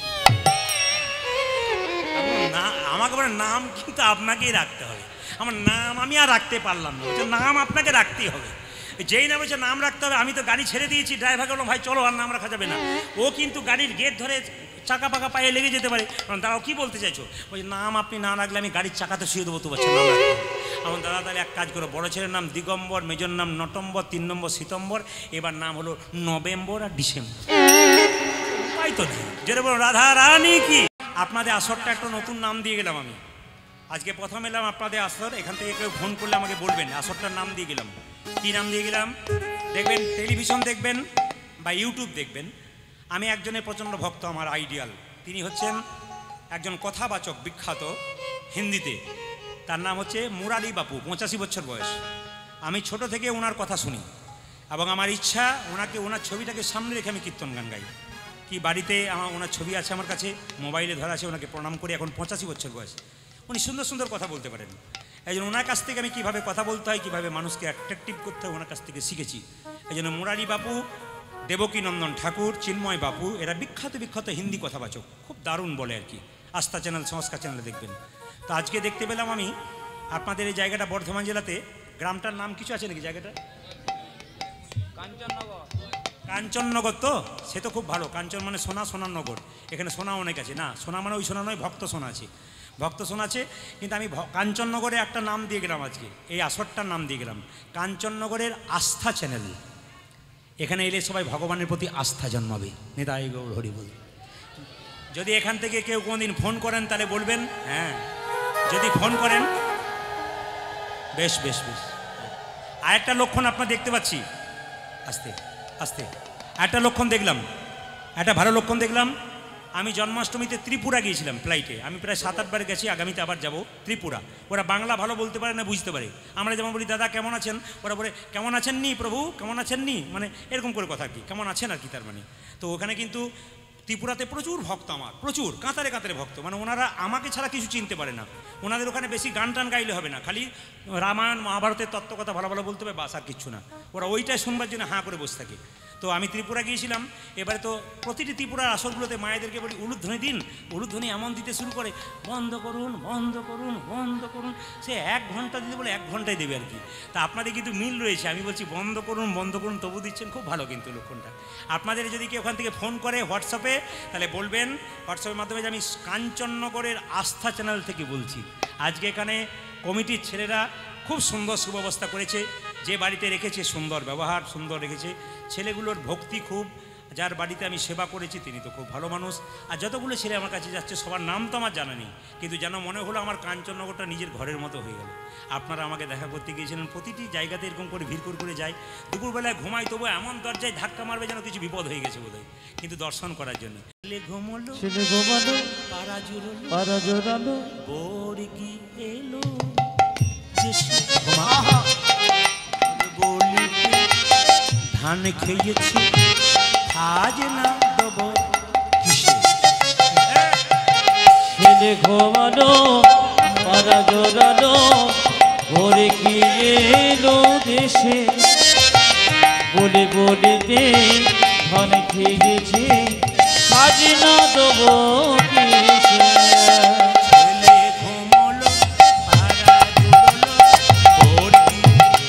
B: না আমাকে বলে নাম কিন্তু আপনাকেই রাখতে হবে। আমার নাম আমি আর রাখতে পারলাম না, নাম আপনাকে রাখতেই হবে। যেই না বলছে নাম রাখতে হবে, আমি তো গাড়ি ছেড়ে দিয়েছি, ড্রাইভারকে বললাম ভাই চলো আর নাম রাখা যাবে না। ও কিন্তু গাড়ির গেট ধরে চাকা পাকা পায়ে লেগে যেতে পারে। দাঁড়াও কী বলতে চাইছো? বলছে নাম আপনি না রাখলে আমি গাড়ির চাকাতে শুয়ে দেবো, তো বাচ্চা নাম রাখতে হবে। আমার দাদা তাহলে এক কাজ করো, বড় ছেলের নাম দিগম্বর, মেজর নাম নটম্বর, 3 নম্বর শীতম্বর, এবার নাম হলো নভেম্বর আর ডিসেম্বর। তাই তো নেই যেটা বলো রাধা রানী কি। আপনাদের আসরটা একটা নতুন নাম দিয়ে গেলাম আমি, আজকে প্রথম এলাম আপনাদের আসর। এখান থেকে কেউ ফোন করলে আমাকে বলবেন, আসরটার নাম দিয়ে গেলাম। কী নাম দিয়ে গেলাম? দেখবেন টেলিভিশন দেখবেন বা ইউটিউব দেখবেন, আমি একজনের প্রচণ্ড ভক্ত, আমার আইডিয়াল। তিনি হচ্ছেন একজন কথাবাচক বিখ্যাত হিন্দিতে, তার নাম হচ্ছে মুরারি বাপু, 85 বছর বয়স। আমি ছোট থেকে ওনার কথা শুনি এবং আমার ইচ্ছা ওনার ছবিটাকে সামনে রেখে আমি কীর্তন গান গাই। কি বাড়িতে ওনার ছবি আছে আমার কাছে, মোবাইলে ধরা আছে, ওনাকে প্রণাম করি। এখন 85 বছর বয়স, উনি সুন্দর সুন্দর কথা বলতে পারেন। এই জন্য ওনার কাছ থেকে আমি কীভাবে কথা বলতে হয়, কীভাবে মানুষকে অ্যাট্রাকটিভ করতে হয়, ওনার কাছ থেকে শিখেছি। এই জন্য মুরারি বাপু, দেবকীনন্দন ঠাকুর, চিন্ময় বাপু, এরা বিখ্যাত হিন্দি কথাবাচক, খুব দারুণ বলে আর কি। আস্থা চ্যানেল, সংস্কার চ্যানেলে দেখবেন। তো আজকে দেখতে পেলাম আমি আপনাদের এই জায়গাটা বর্ধমান জেলাতে, গ্রামটার নাম কিছু আছে নাকি জায়গাটা? কাঞ্চননগর। তো সে তো খুব ভালো। কাঞ্চন মানে সোনা, সোনার নগর। এখানে সোনা অনেক আছে। না, সোনা মানে ওই সোনা নয়, ভক্ত সোনা আছে, ভক্ত সোনা আছে। কিন্তু আমি কাঞ্চননগরে একটা নাম দিয়ে গেলাম আজকে, এই আসরটার নাম দিয়ে গেলাম কাঞ্চননগরের আস্থা চ্যানেল। এখানে এলে সবাই ভগবানের প্রতি আস্থা জন্মাবে। নিতাই গৌর হরি বল। যদি এখান থেকে কেউ কোনোদিন ফোন করেন তাহলে বলবেন, হ্যাঁ যদি ফোন করেন, বেশ বেশ বেশ। আরেকটা লক্ষণ আপনার দেখতে পাচ্ছি, আস্তে আস্তে একটা লক্ষণ দেখলাম, একটা ভালো লক্ষণ দেখলাম। আমি জন্মাষ্টমীতে ত্রিপুরা গিয়েছিলাম ফ্লাইটে। আমি প্রায় 7-8 বার গেছি, আগামীতে আবার যাব ত্রিপুরা। ওরা বাংলা ভালো বলতে পারে না, বুঝতে পারে। আমরা যেমন বলি দাদা কেমন আছেন, ওরা বলে কেমন আছেন নি প্রভু, কেমন আছেন নি, মানে এরকম করে কথা আর কি, কেমন আছেন আর কি তার মানে। তো ওখানে কিন্তু ত্রিপুরাতে প্রচুর ভক্ত, আমার প্রচুর কাতারে কাতারে ভক্ত। মানে ওনারা আমাকে ছাড়া কিছু চিনতে পারে না। ওনাদের ওখানে বেশি গান টান গাইলে হবে না, খালি রামায়ণ মহাভারতের তত্ত্বকথা ভালো ভালো বলতে হবে, বাস আর কিচ্ছু না। ওরা ওইটাই শুনবার জন্য হাঁ করে বসে থাকে। তো আমি ত্রিপুরা গিয়েছিলাম। এবারে তো প্রতিটি ত্রিপুরার আসরগুলোতে মায়েদেরকে বলি উলুধ্বনি দিন, উলুধ্বনি এমন দিতে শুরু করে, বন্ধ করুন বন্ধ করুন বন্ধ করুন। সে 1 ঘন্টা দিতে বলে 1 ঘন্টায় দেবে আর কি। তা আপনাদের কিন্তু মিল রয়েছে। আমি বলছি বন্ধ করুন তবু দিচ্ছেন, খুব ভালো কিন্তু লক্ষণটা। আপনাদের যদি কেউ ওখান থেকে ফোন করে হোয়াটসঅ্যাপে, তাহলে বলবেন হোয়াটসঅ্যাপের মাধ্যমে যে আমি কাঞ্চননগরের আস্থা চ্যানেল থেকে বলছি। আজকে এখানে কমিটির ছেলেরা খুব সুন্দর সুব্যবস্থা করেছে। যে বাড়িতে রেখেছে সুন্দর ব্যবহার, সুন্দর রেখেছে। ছেলেগুলোর ভক্তি খুব। যার বাড়িতে আমি সেবা করেছি তিনি তো খুব ভালো মানুষ। আর যতগুলো ছেলে আমার কাছে যাচ্ছে সবার নাম তো আমার জানা নেই, কিন্তু যেন মনে হলো আমার কাঞ্চননগরটা নিজের ঘরের মতো হয়ে গেল। আপনারা আমাকে দেখা করতে গিয়েছিলেন, প্রতিটি জায়গাতে এরকম করে ভিড় করে যায়। দুপুরবেলায় ঘুমাই, তবু এমন দরজায় ধাক্কা মারবে যেন কিছু বিপদ হয়ে গেছে বোধহয়, কিন্তু দর্শন করার জন্য। ছেলে ঘুমলো,
C: ছেলে ঘুমালো,
B: পাড়া জুড়লো,
C: পাড়া জোড়ালো,
B: বর্গি এলো, বলিতে ধান খেয়েছি, আজ না দেব কিসে।
C: ছেলে ঘুমালো, পাড়া জোড়ালো, ভোরে কি এলো দেশে, বলে বলিতে ধন খেয়েছে, আজ না দেবো কিসে।
B: ছেলে ঘুমলো, পাড়া জুড়লো, বর্গি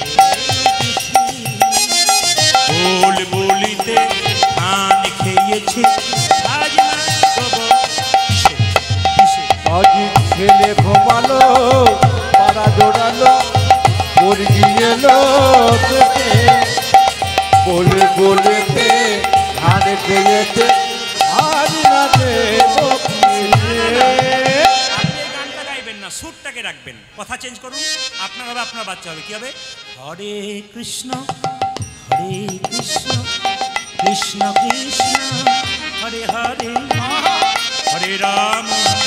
B: বল বলিতে ধান খেয়েছে, আজ না দেব কিসে কিসে।
D: আজ ছেলে ঘুমালো, পাড়া জোড়ালো, মুরগি এলো পেটে, বলে বলেতে ধান খেয়েছে, আজ না দেবো কিসে।
B: আপনি এই গানটা গাইবেন না, সুরটাকে রাখবেন, কথা চেঞ্জ করুন। আপনার হবে, আপনার বাচ্চা হবে। কি হবে? হরে কৃষ্ণ কৃষ্ণ কৃষ্ণ হরে হরে, হরে রাম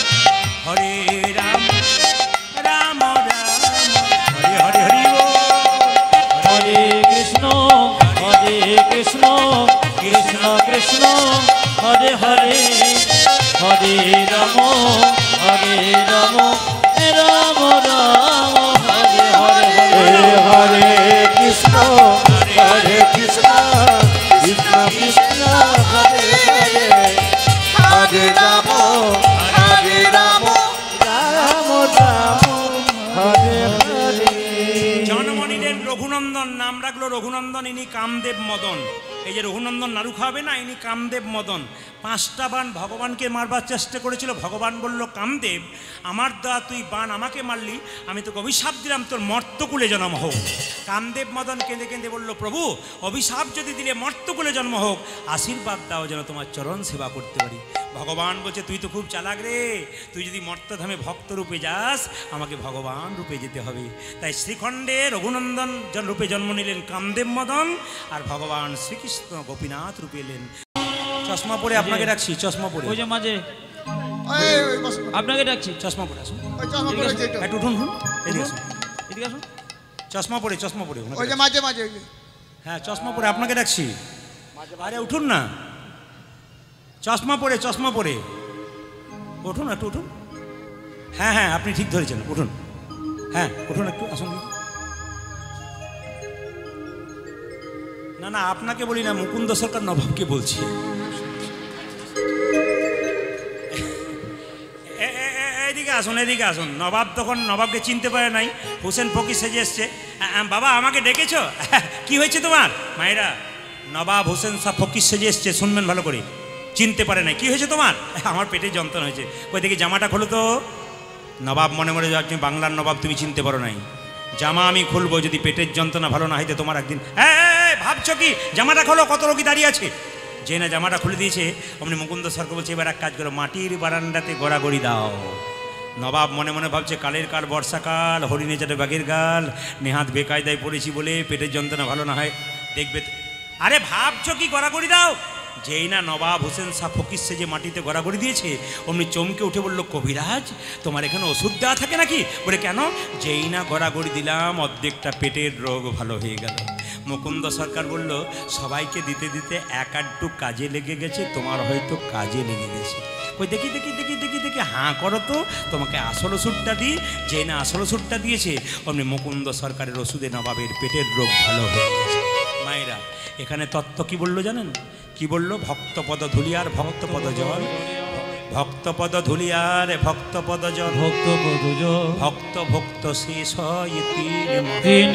B: রাম রাম হরে হরে, হরি বল।
C: হরে কৃষ্ণ কৃষ্ণ কৃষ্ণ হরে হরে, হরে রাম রাম রাম রাম হরে হরে
D: হরে হরে কৃষ্ণ কৃষ্ণ কৃষ্ণ কৃষ্ণ হরে হরে, হরে রাম রাম রাম হরে হরে।
B: জন্ম নিলেন রঘুনন্দন, নাম রাখলো রঘুনন্দন। ইনি কামদেব মদন। এই যে রঘুনন্দন নাড়ু খাওয়াবে না, ইনি কামদেব মদন। 5টা বাণ ভগবানকে মারবার চেষ্টা করেছিল। ভগবান বলল, কামদেব আমার দা তুই বাণ আমাকে মারলি, আমি তোকে অভিশাপ দিলাম তোর মর্তকুলে জন্ম হোক। কামদেব মদন কেঁদে কেঁদে বলল, প্রভু অভিশাপ যদি দিলে মর্তকুলে জন্ম হোক, আশীর্বাদ দাও যেন তোমার চরণ সেবা করতে পারি। ভগবান বলছে, তুই তো খুব চালাক রে, তুই যদি মর্তধামে ভক্ত রূপে যাস, আমাকে ভগবান রূপে যেতে হবে। তাই শ্রীখণ্ডে রঘুনন্দন রূপে জন্ম নিলেন কামদেব মদন, আর ভগবান শ্রীকৃষ্ণ গোপীনাথ রূপে এলেন। চশমা পরে আপনাকে ডাকছি, চশমা পরে।
C: ওই যে মাঝে আপনাকে ডাকছি,
B: চশমা পরে আসুন,
D: ওই
B: একটু উঠুন, উঠুন, এদিকে আসুন,
C: এদিকে আসুন।
B: চশমা পরে ওনাকে
D: যে মাঝে মাঝে
B: হ্যাঁ চশমা পরে আপনাকে ডাকছি। আরে উঠুন না, চশমা পরে উঠুন, একটু উঠুন। হ্যাঁ হ্যাঁ আপনি ঠিক ধরেছেন, উঠুন, হ্যাঁ উঠুন, একটু আসুন। না না আপনাকে বলি না, মুকুন্দ সরকার নবাবকে বলছি। এদিকে আসুন, এদিকে আসুন। নবাব তখন নবাবকে চিনতে পারে নাই, হোসেন ফকির সেজে এসছে। বাবা আমাকে ডেকেছ? কি হয়েছে তোমার? মায়েরা, নবাব হোসেন শাহ ফকির সেজে এসছে, শুনবেন ভালো করে। চিনতে পারে নাই। কি হয়েছে তোমার? আমার পেটে যন্ত্রণা হয়েছে। ওই দেখি জামাটা খোলো তো। নবাব মনে মনে যাচ্ছে, বাংলার নবাব তুমি চিনতে পারো নাই, জামা আমি খুলবো, যদি পেটের যন্ত্রণা ভালো না হইতে তোমার একদিন। ভাবছো কি? জামাটা খোলো, কত রোগী দাঁড়িয়ে আছে। যে না জামাটা খুলে দিয়েছে, অমনি মুকুন্দ সরকার বলছে, এবার এক কাজ করো, মাটির বারান্দাতে গড়াগড়ি দাও। নবাব মনে মনে ভাবছে, কালের কাল বর্ষাকাল, হরিণে যাতে বাঘের গাল, নেহাত বেকায়দায় পড়েছি বলে পেটের যন্ত্রণা ভালো না হয়, দেখবে। আরে ভাবছো কি, গড়াগড়ি দাও। যেই না নবাব হোসেন শাহ ফকির সেজে মাটিতে গড়াগড়ি দিয়েছে, অমনি চমকে উঠে বলল, কবিরাজ তোমার এখানে ওষুধ দেওয়া থাকে নাকি? বলে কেন? যেই না গড়াগড়ি দিলাম, অর্ধেকটা পেটের রোগ ভালো হয়ে গেল। মুকুন্দ সরকার বলল, সবাইকে দিতে দিতে এক আধটু কাজে লেগে গেছে, তোমার হয়তো কাজে লেগে গেছে। ওই দেখি দেখি দেখি দেখি দেখি, হাঁ করো তো, তোমাকে আসল ওষুধটা দিই। যে না আসল ওষুধটা দিয়েছে, অমনি মুকুন্দ সরকারের ওষুধে নবাবের পেটের রোগ ভালো হয়ে গেছে। মায়েরা, এখানে তত্ত্ব কি বললো জানেন? কি বললো? ভক্তপদ ধুলিয়ার ভক্তপদ জল, ভক্তপদ ধুলিয়ার ভক্তপদ জল,
C: ভক্তপদ জল,
B: ভক্ত ভক্ত শেষ হয়
C: তিন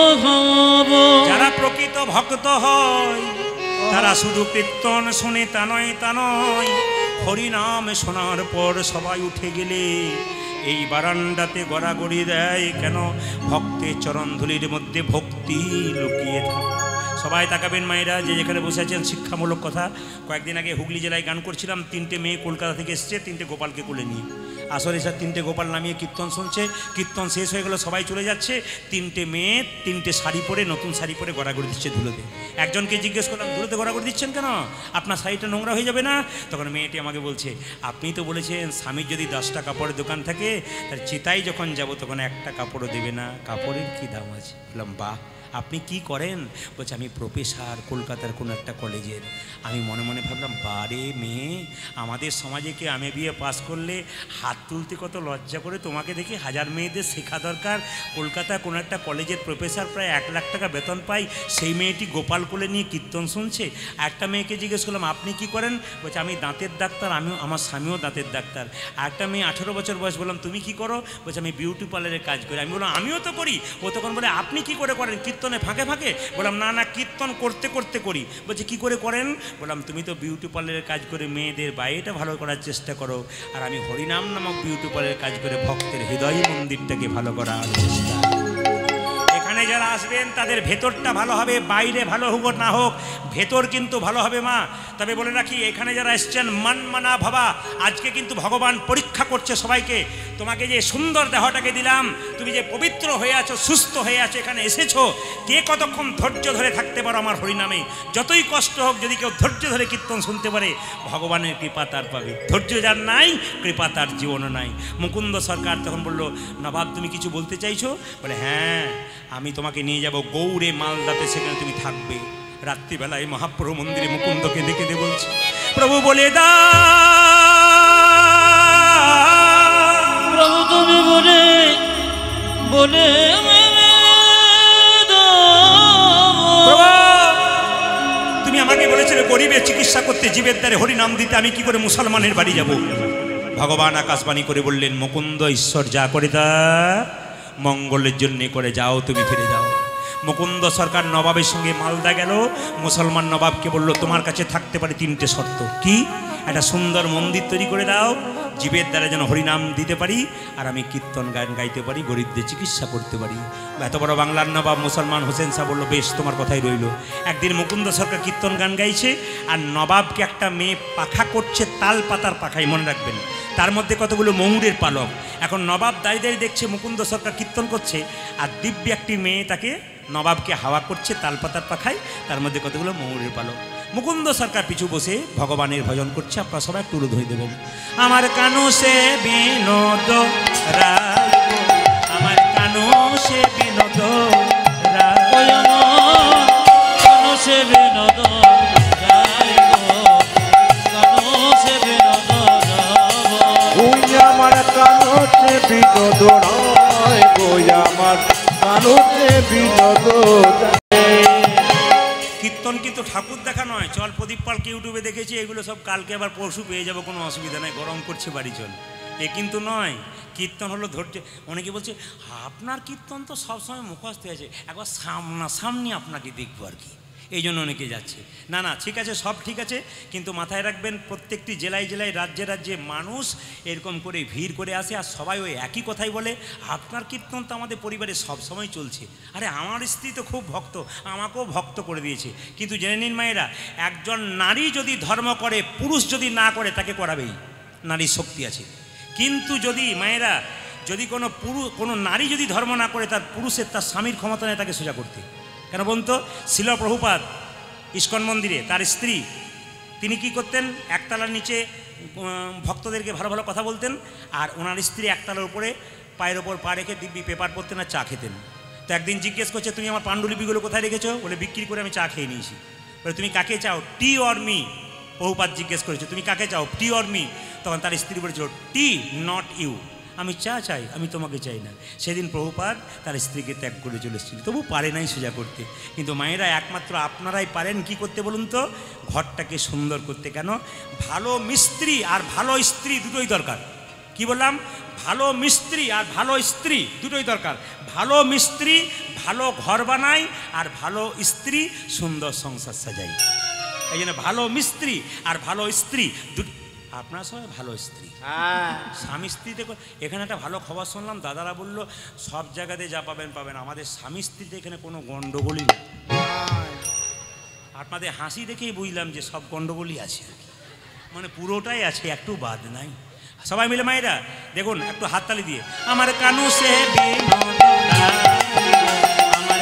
C: মহাব।
B: যারা প্রকৃত ভক্ত হয়, তারা শুধু কীর্তন শুনে তা নয়, তা নয়, হরিনাম শোনার পর সবাই উঠে গেলে এই বারান্দাতে গড়াগড়ি দেয়। কেন? ভক্তের চরণধুলির মধ্যে ভক্তি লুকিয়ে থাকে। সবাই তাকাবেন মায়েরা, যে যেখানে বসে আছেন, শিক্ষামূলক কথা। কয়েকদিন আগে হুগলি জেলায় গান করছিলাম, 3টে মেয়ে কলকাতা থেকে এসছে, 3টে গোপালকে কোলে নিয়ে। আসলে স্যার 3টে গোপাল নামিয়ে কীর্তন শুনছে, কীর্তন শেষ হয়ে গেল, সবাই চলে যাচ্ছে। 3টে মেয়ে 3টে শাড়ি পরে, নতুন শাড়ি পরে গড়াগড়ি দিচ্ছে ধুলোতে। একজনকে জিজ্ঞেস করলাম, ধুলোতে গড়াগড়ি দিচ্ছেন কেন? আপনার শাড়িটা নোংরা হয়ে যাবে না? তখন মেয়েটি আমাকে বলছে, আপনি তো বলেছেন স্বামীর যদি 10টা কাপড়ের দোকান থাকে, তার চিতায় যখন যাব তখন একটা কাপড়ও দেবে না, কাপড়ের কী দাম আছে? বললাম, বাহ, আপনি কি করেন? বলছে, আমি প্রফেসর, কলকাতার কোনো একটা কলেজের। আমি মনে মনে ভাবলাম, বারে মেয়ে, আমাদের সমাজে কি আমি বিয়ে পাস করলে হাত তুলতে কত লজ্জা করে, তোমাকে দেখি 1000 মেয়েদের শেখা দরকার। কলকাতায় কোনো একটা কলেজের প্রফেসর, প্রায় 1 লাখ টাকা বেতন পাই, সেই মেয়েটি গোপাল কোলে নিয়ে কীর্তন শুনছে। একটা মেয়েকে জিজ্ঞেস করলাম, আপনি কি করেন? বলছে, আমি দাঁতের ডাক্তার, আমার স্বামীও দাঁতের ডাক্তার। একটা মেয়ে 18 বছর বয়স। বললাম, তুমি কি করো? বলছে, আমি বিউটি পার্লারে কাজ করি। আমি বললাম, আমিও তো করি। ও তখন বলে, আপনি কি করে করেন? কীর্তনে ফাঁকে ফাঁকে? বললাম, না না, কীর্তন করতে করতে করি। বলছে, কি করে করেন? বললাম, তুমি তো বিউটি পার্লারের কাজ করে মেয়েদের বাইরেটা ভালো করার চেষ্টা করো, আর আমি হরিনাম নামক বিউটি পার্লারের কাজ করে ভক্তের হৃদয় মন্দিরটাকে ভালো করার চেষ্টা। এখানে যারা আসবেন তাদের ভেতরটা ভালো হবে, বাইরে ভালো হোক না হোক, ভেতর কিন্তু ভালো হবে মা। তবে বলে রাখি, এখানে যারা এসছেন মান মানা ভাবা, আজকে কিন্তু ভগবান পরীক্ষা করছে সবাইকে। তোমাকে যে সুন্দর দেহটাকে দিলাম, তুমি যে পবিত্র হয়ে আছো, সুস্থ হয়ে আছো, এখানে এসেছো, কে কতক্ষণ ধৈর্য ধরে থাকতে পারো আমার হরিনামে? যতই কষ্ট হোক, যদি কেউ ধৈর্য ধরে কীর্তন শুনতে পারে, ভগবানের কৃপা তার পাবে। ধৈর্য যার নাই, কৃপা তার জীবনও নাই। মুকুন্দ সরকার তখন বলল, নবাব তুমি কিছু বলতে চাইছো? বলে, হ্যাঁ, আমি তোমাকে নিয়ে যাব গৌড়ে, মালদাতে, সেখানে তুমি থাকবে। রাত্রিবেলায় মহাপ্রভু মন্দিরে মুকুন্দকে দেখে দে বলছে, প্রভু বলে দা,
C: প্রভু তুমি বলে বলে
B: তুমি আমাকে বলেছিলে গরিবের চিকিৎসা করতে, জীবের দ্বারে হরিনাম দিতে, আমি কি করে মুসলমানের বাড়ি যাব? ভগবান আকাশবাণী করে বললেন, মুকুন্দ, ঈশ্বর যা করে তা মঙ্গলের জন্য করে, যাও তুমি ফিরে যাও। মুকুন্দ সরকার নবাবের সঙ্গে মালদা গেল। মুসলমান নবাবকে বলল, তোমার কাছে থাকতে পারে 3টে শর্ত। কি? একটা সুন্দর মন্দির তৈরি করে দাও, জীবের দ্বারা যেন হরিনাম দিতে পারি, আর আমি কীর্তন গান গাইতে পারি, গরিবদের চিকিৎসা করতে পারি। এত বড় বাংলার নবাব মুসলমান হোসেন শাহ বলল, বেশ, তোমার কথাই রইল। একদিন মুকুন্দ সরকার কীর্তন গান গাইছে, আর নবাবকে একটা মেয়ে পাখা করছে, তাল পাতার পাখায়, মনে রাখবেন, তার মধ্যে কতগুলো ময়ূরের পালক। এখন নবাব দাঁড়িয়ে দাঁড়িয়ে দেখছে মুকুন্দ সরকার কীর্তন করছে, আর দিব্য একটি মেয়ে তাকে, নবাবকে হাওয়া করছে তালপাতার পাখায়, তার মধ্যে কতগুলো ময়ূরের পালক। মুকুন্দ সরকার পিছু বসে ভগবানের ভজন করছে। আপনারা সবাই একটু উলু ধরে দেবেন। আমার কানু সে বিনোদ রায়, আমার কানু সে বিনোদ রায়,
C: কানো সে বিনোদ রায় গো, কানো সে বিনোদ রায়,
D: আমার কানতে বিনোদ রায় গো, আমার কানতে বিনোদ।
B: কীর্তন কিন্তু ঠাকুর দেখা নয়। চল প্রদীপ পালকে ইউটিউবে দেখেছি, এগুলো সব কালকে আবার পরশু পেয়ে যাবো, কোনো অসুবিধা নেই, গরম করছে বাড়ি চল, এ কিন্তু নয়। কীর্তন হলো ধৈর্য। অনেকে বলছে আপনার কীর্তন তো সবসময় মুখস্থ আছে, একবার সামনাসামনি আপনাকে দেখবো আর কি, এই জন্য অনেকে যাচ্ছে। না না, ঠিক আছে, সব ঠিক আছে, কিন্তু মাথায় রাখবেন প্রত্যেকটি জেলায় জেলায় রাজ্যে রাজ্যে মানুষ এরকম করে ভিড় করে আসে, আর সবাই ওই একই কথাই বলে, আপনার কীর্তন তো আমাদের পরিবারে সবসময় চলছে। আরে আমার স্ত্রী তো খুব ভক্ত, আমাকেও ভক্ত করে দিয়েছে। কিন্তু জেনে নিন মায়েরা, একজন নারী যদি ধর্ম করে, পুরুষ যদি না করে তাকে করাবেই, নারীর শক্তি আছে। কিন্তু যদি মায়েরা, যদি কোনো নারী যদি ধর্ম না করে, তার পুরুষের তার স্বামীর ক্ষমতা নেই তাকে সোজা করতে। কেন বলুন তো? শিল প্রভুপাদ ইস্কন মন্দিরে তার স্ত্রী, তিনি কি করতেন, একতলার নিচে ভক্তদেরকে ভালো ভালো কথা বলতেন, আর ওনার স্ত্রী একতলার উপরে পায়ের ওপর পা রেখে দিব্যি পেপার পড়তেন আর চা খেতেন। তো একদিন জিজ্ঞেস করছে, তুমি আমার পাণ্ডুলিপিগুলো কোথায় রেখেছো? বলে বিক্রি করে আমি চা খেয়ে নিয়েছি। বলে তুমি কাকে চাও, টি অর মি? প্রভুপাদ জিজ্ঞেস করেছে, তুমি কাকে চাও, টি অর মি? তখন তার স্ত্রী বলেছিল, টি নট ইউ, আমি চা চাই, আমি তোমাকে চাই না। সেদিন প্রভুপাদ তার স্ত্রীকে ত্যাগ করে চলে এসেছিল, তবু পারে নাই সোজা করতে। কিন্তু মায়েরা, একমাত্র আপনারাই পারেন কি করতে বলুন তো? ঘরটাকে সুন্দর করতে। কেন? ভালো মিস্ত্রি আর ভালো স্ত্রী দুটোই দরকার। কি বললাম? ভালো মিস্ত্রি আর ভালো স্ত্রী দুটোই দরকার। ভালো মিস্ত্রি ভালো ঘর বানায়, আর ভালো স্ত্রী সুন্দর সংসার সাজায়। এই জন্য ভালো মিস্ত্রি আর ভালো স্ত্রী আপনার সবাই ভালো স্ত্রী, স্বামী স্ত্রীতে। এখানে একটা ভালো খবর শুনলাম, দাদারা বললো সব জায়গাতে যা পাবেন পাবেন, আমাদের স্বামী স্ত্রীতে এখানে কোনো গণ্ডগোলই নেই। আপনাদের হাসি দেখেই বুঝলাম যে সব গণ্ডগোলই আছে, মানে পুরোটাই আছে, একটু বাদ নাই। সবাই মিলে মায়েরা দেখুন, একটু হাততালি দিয়ে, আমার কানু সে আমার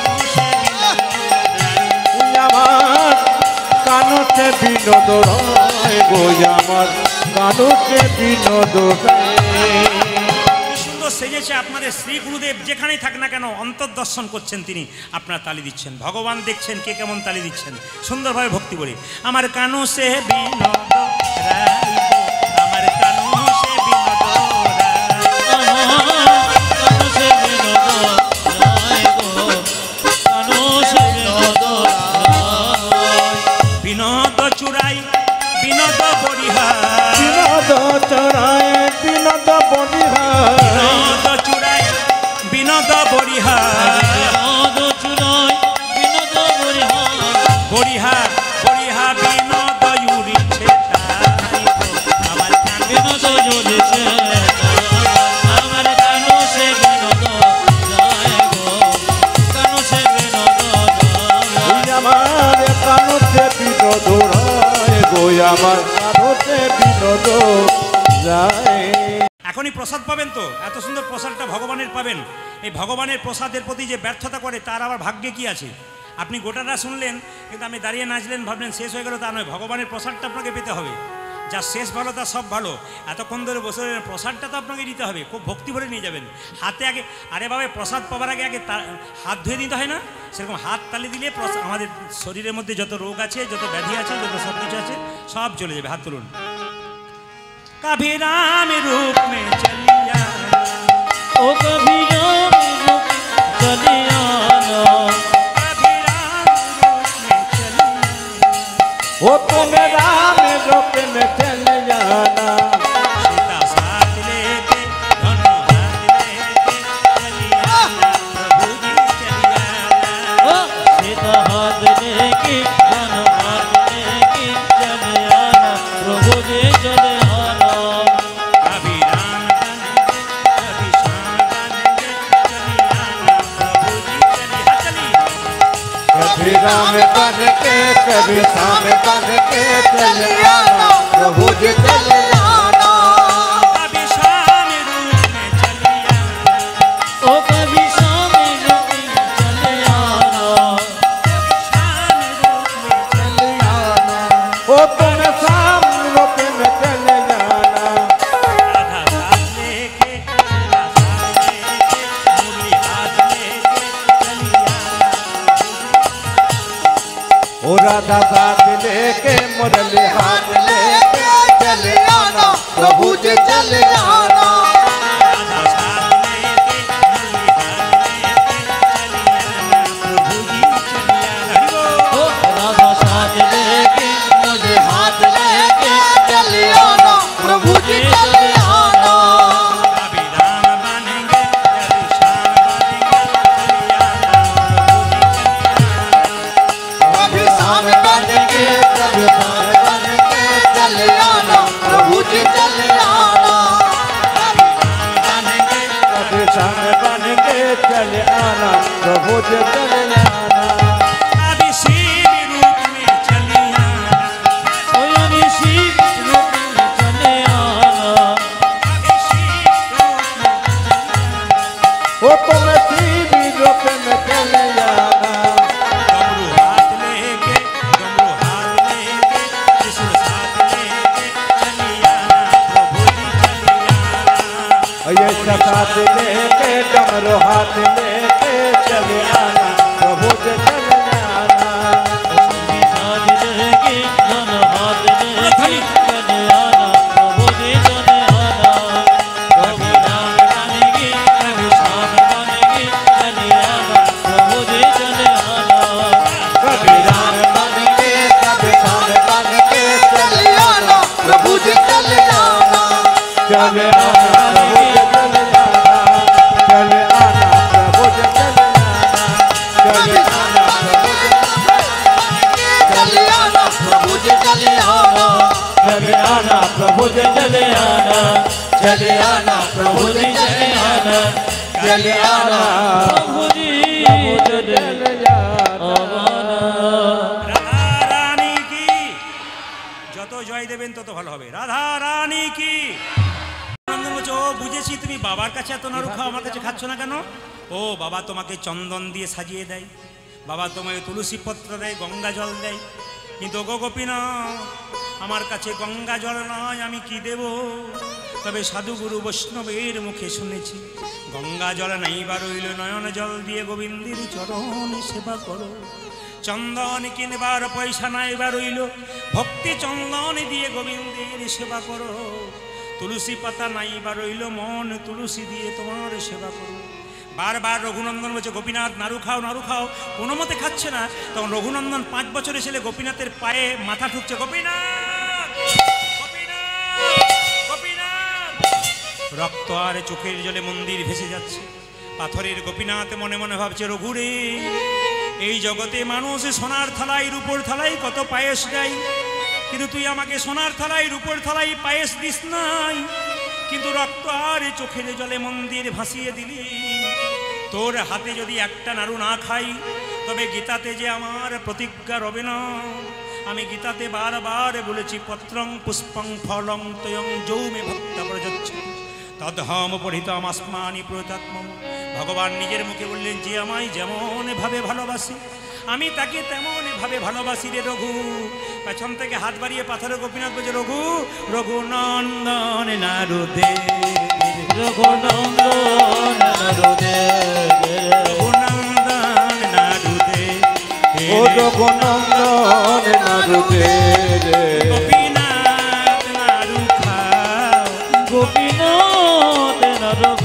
D: কানুতে বিনোদ রায় গো, আমার কানুতে বিনোদ রায়।
B: সুন্দর সেজেছে আপনাদের শ্রী গুরুদেব, যেখানেই থাক না কেন অন্তর্দর্শন করছেন তিনি, আপনার তালি দিচ্ছেন, ভগবান দেখছেন কে কেমন তালি দিচ্ছেন, সুন্দরভাবে ভক্তি করে। আমার কানু সে বিনোদ রায়, আমার কানু সে বিনোদ বিনোদ চুরাই বিনোদ বরিহার,
D: বিনোদ চড়ায় বিনোদ বলিহার,
B: বিনোদ চুরাই বিনোদ বরিহার,
C: বিনোদ চুরাই বিনোদ বরিহার,
B: বরিহার বরিহার বিনোদ উড়িছে তাই গো, আমার কান
C: বিনোদ জ্বলেছে আমার কানু সে বিনোদ যায় গো, কানু সে বিনোদ যায়।
D: আমার কানুতে বিনোদ রায় গো, আমার কানুতে বিনোদ রায়।
B: এখনই প্রসাদ পাবেন তো, এত সুন্দর প্রসাদটা ভগবানের পাবেন। এই ভগবানের প্রসাদের প্রতি যে ব্যর্থতা করে, তার আবার ভাগ্যে কি আছে? আপনি গোটাটা শুনলেন, কিন্তু আপনি দাঁড়িয়ে নাচলেন, ভাবলেন শেষ হয়ে গেল, তা নয়। ভগবানের প্রসাদটা আপনাকে পেতে হবে। যা শেষ ভালো তার সব ভালো। এতক্ষণ ধরে বসে প্রসাদটা তো আপনাকে নিতে হবে, খুব ভক্তি ভরে নিয়ে যাবেন। হাতে আগে, আরে বাবা, প্রসাদ পাওয়ার আগে আগে হাত ধুয়ে দিতে হয় না? সেরকম হাত তালি দিলে আমাদের শরীরের মধ্যে যত রোগ আছে, যত ব্যাধি আছে, যত সব কিছু আছে, সব চলে যাবে। হাত তুলুন। कभी राम रूप में चलिया,
C: ओ कभी राम रूप चले आना,
B: कभी राम रूप में चलिया,
D: ओ तुम राम रूप में चल जाना,
B: सीता साथ लेके दोनों हाथ लेके चलिया, प्रभु जी चलिया,
C: ओ सीधा हाथ लेके दोनों हाथ लेके चले आना, प्रभु जी चले आना।
B: कभी राम बनेंगे, कभी श्याम बनेंगे, चलिया, प्रभु जी चलिया, चलिए।
D: कभी राम बन के कभी श्याम बन के चल आना, प्रभु जी चल आना,
B: कभी श्याम रूप में चलिया,
C: ओ कभी शाम रूप चले आना,
B: श्याम रूप में
D: चल आना, ओ तुम श्याम रूप में चल जाना,
B: राधा साथ लेके, राधा साथ लेके, मुरली हाथ लेके चलिया,
D: ओ राधा साथ लेके मुरली हाथ लेके चल आना, प्रभु जी चल आना,
B: राधा साथ लेके, मुरली हाथ लेके चलिया, प्रभु जी चलिया, हरि बोल।
C: ओ राधा साथ लेके मुझे हाथ लेके
D: चल आना, प्रभु जी चल आना,
B: कभी
D: कभी सांड बन के चले आना प्रभु जी चले आना कभी सांड बन के चले आना प्रभु जी चले आना
B: कभी शिव रूप में चले आना
C: कोई शिव रूप में चले आना
B: कभी शिव रूप में
D: वो तुम शिव रूप में चले आना
B: डमरू हाथ लेके त्रिशूल साथ लेके चले आना प्रभु जी चले आना
D: ये साथ लेके डमरू हाथ लेके चले आना प्रभु जी चले आना
C: साज लेके धन हाथ लेके चले आना प्रभु जी चले आना कभी नाम गानेगी कभी शान गानेगी चले आना प्रभु जी चले आना
D: कभी राम बन के कभी सांड बन के चले आना प्रभु जी चले आना चले आना प्रभु जी चले आना चले आना प्रभु जी चले आना चले आना प्रभु जी चले आना चले आना प्रभु जी चले आना चले आना प्रभु जी चले आना चले आना
C: प्रभु जी चले आना
B: রাধা রানী কি যত জয় দেবেন তত ভালো হবে রাধা রানী কি নন্দন বলছে ও বুঝেছি তুমি বাবার কাছে এত নাড়ু খাও আমার কাছে খাচ্ছ না কেন ও বাবা তোমাকে চন্দন দিয়ে সাজিয়ে দেয় বাবা তোমাকে তুলসী পত্র দেয় গঙ্গা জল দেয় কিন্তু গো গোপীনাথ আমার কাছে গঙ্গা জল নয় আমি কি দেব তবে সাধুগুরু বৈষ্ণবের মুখে শুনেছি গঙ্গা জল নাইবা রইল নয়ন জল দিয়ে গোবিন্দের চরণ সেবা করো চন্দন কিনবার পয়সা নাইবা রইল ভক্তি চন্দন দিয়ে গোবিন্দের সেবা করো তুলসী পাতা নাইবা রইল মন তুলসী দিয়ে তোমার সেবা করো বারবার রঘুনন্দন বলছে গোপীনাথ নাড়ু খাও কোনো মতে খাচ্ছে না তখন রঘুনন্দন 5 বছরের ছেলে গোপীনাথের পায়ে মাথা ঠুকছে গোপীনাথ গোপীনাথ রক্ত আর চোখের জলে মন্দির ভেসে যাচ্ছে পাথরের গোপীনাথ মনে মনে ভাবছে রঘুরে এই জগতে মানুষ সোনার থালায় রূপোর থালায় কত পায়েস দেয় কিন্তু তুই আমাকে সোনার থালায় রূপোর থালায় পায়েস দিস নাই কিন্তু রক্ত আর চোখের জলে মন্দির ভাসিয়ে দিলি তোর হাতে যদি একটা নাড়ু না খাই তবে গীতাতে যে আমার প্রতিজ্ঞা রবে না আমি গীতাতে বারবার বলেছি পত্রং পুষ্পং ফলং তয়ং যৌমে ভক্ত প্রযচ্ছ তদহম পড়িতাম আসমানি প্রতাত্ম ভগবান নিজের মুখে বললেন যে আমায় যেমন ভাবে ভালোবাসি আমি তাকে তেমন ভাবে ভালোবাসি রে রঘু পেছন থেকে হাত বাড়িয়ে পাথরের গোপীনাথ বলছে রঘু রঘুনন্দন নারুদে
C: রঘুনন্দন নারদে
B: রঘুনন্দন নারুদে
D: ও রঘুনন্দন নারুদে রে
B: গোপীনাথ নারু খাও
C: গোপীনাথ নারদ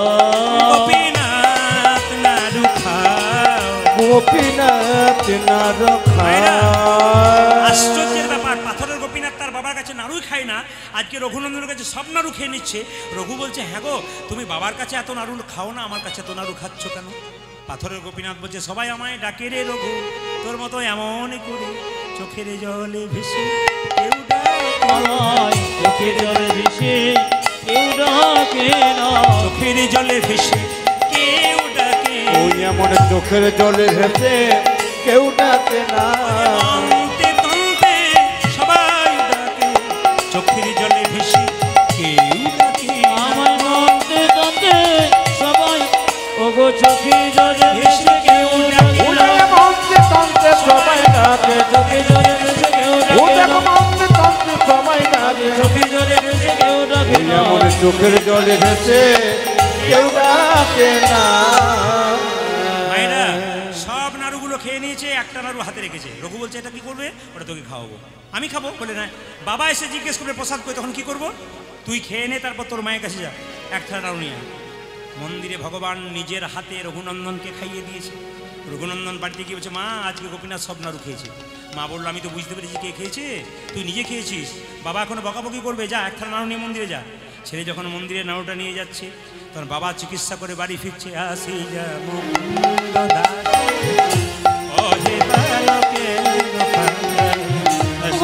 B: গোপীনাথ নারু খাও
D: গোপীনাথ নারু
B: ভাইরা,
D: খাও
B: আশ্চর্যের ব্যাপার পাথরের গোপীনাথ তার বাবার কাছে নাড়ুই খায় না আজকে রঘুনন্দনের কাছে সব নাড়ু খেয়ে নিচ্ছে রঘু বলছে হ্যাঁ গো তুমি বাবার কাছে এত নাড়ু খাও না আমার কাছে এত নাড়ু খাচ্ছ কেন পাথরের গোপীনাথ বলছে সবাই আমায় ডাকে রে রঘু তোর মতো এমন করে চোখের জলে ভেসে কেউ
C: আমায় চোখের জলে ভেসে কেউ ডাকে না
B: চোখের জলে ভেসে কেউ ডাকে
D: ওই এমন চোখের জলে ভেসে কেউ ডাকে না
B: তন্তে তন্তে সবাই ডাকে চোখের জলে ভেসে কেউ ডাকে
C: আমায় মনতে তন্তে সবাই ওগো চোখের জলে ভেসে কেউ ডাকে না
D: ওরে মন্ত্রে তন্ত্রে সবাই ডাকে
C: চোখের জলে ভেসে কেউ
D: ওরে
C: ডাকে না
D: মন্ত্রে তন্ত্রে সবাই ডাকে
C: চোখের জলে ভেসে কেউ ডাকে
D: ওই
C: না
D: এমন চোখের জলে ভেসে কেউ ডাকে না
B: ভাইরা সব নাড়ুগুলো খেয়ে নিয়েছে একটা নাড়ু হাতে রেখেছে রঘু বলছে এটা কি করবে ওটা তোকে খাওয়াবো আমি খাবো বলে না বাবা এসে জিজ্ঞেস করবে প্রসাদ করে তখন কি করব তুই খেয়ে নে তারপর তোর মায়ের কাছে যা একটা নাড়ু নিয়ে আয়। মন্দিরে ভগবান নিজের হাতে রঘুনন্দনকে খাইয়ে দিয়েছে রঘুনন্দন বাড়িতে গিয়ে বলছে মা আজকে গোপীনাথ সব নাড়ু খেয়েছে মা বললো আমি তো বুঝতে পেরেছি কে খেয়েছে তুই নিজে খেয়েছিস বাবা এখনো বকাবকি করবে যা একটা নাড়ু নিয়ে মন্দিরে যা ছেলে যখন মন্দিরে নাড়ুটা নিয়ে যাচ্ছে তখন বাবা চিকিৎসা করে বাড়ি ফিরছে আসি যা মুকুন্দ দাস, ও হে বালকের গোপাল,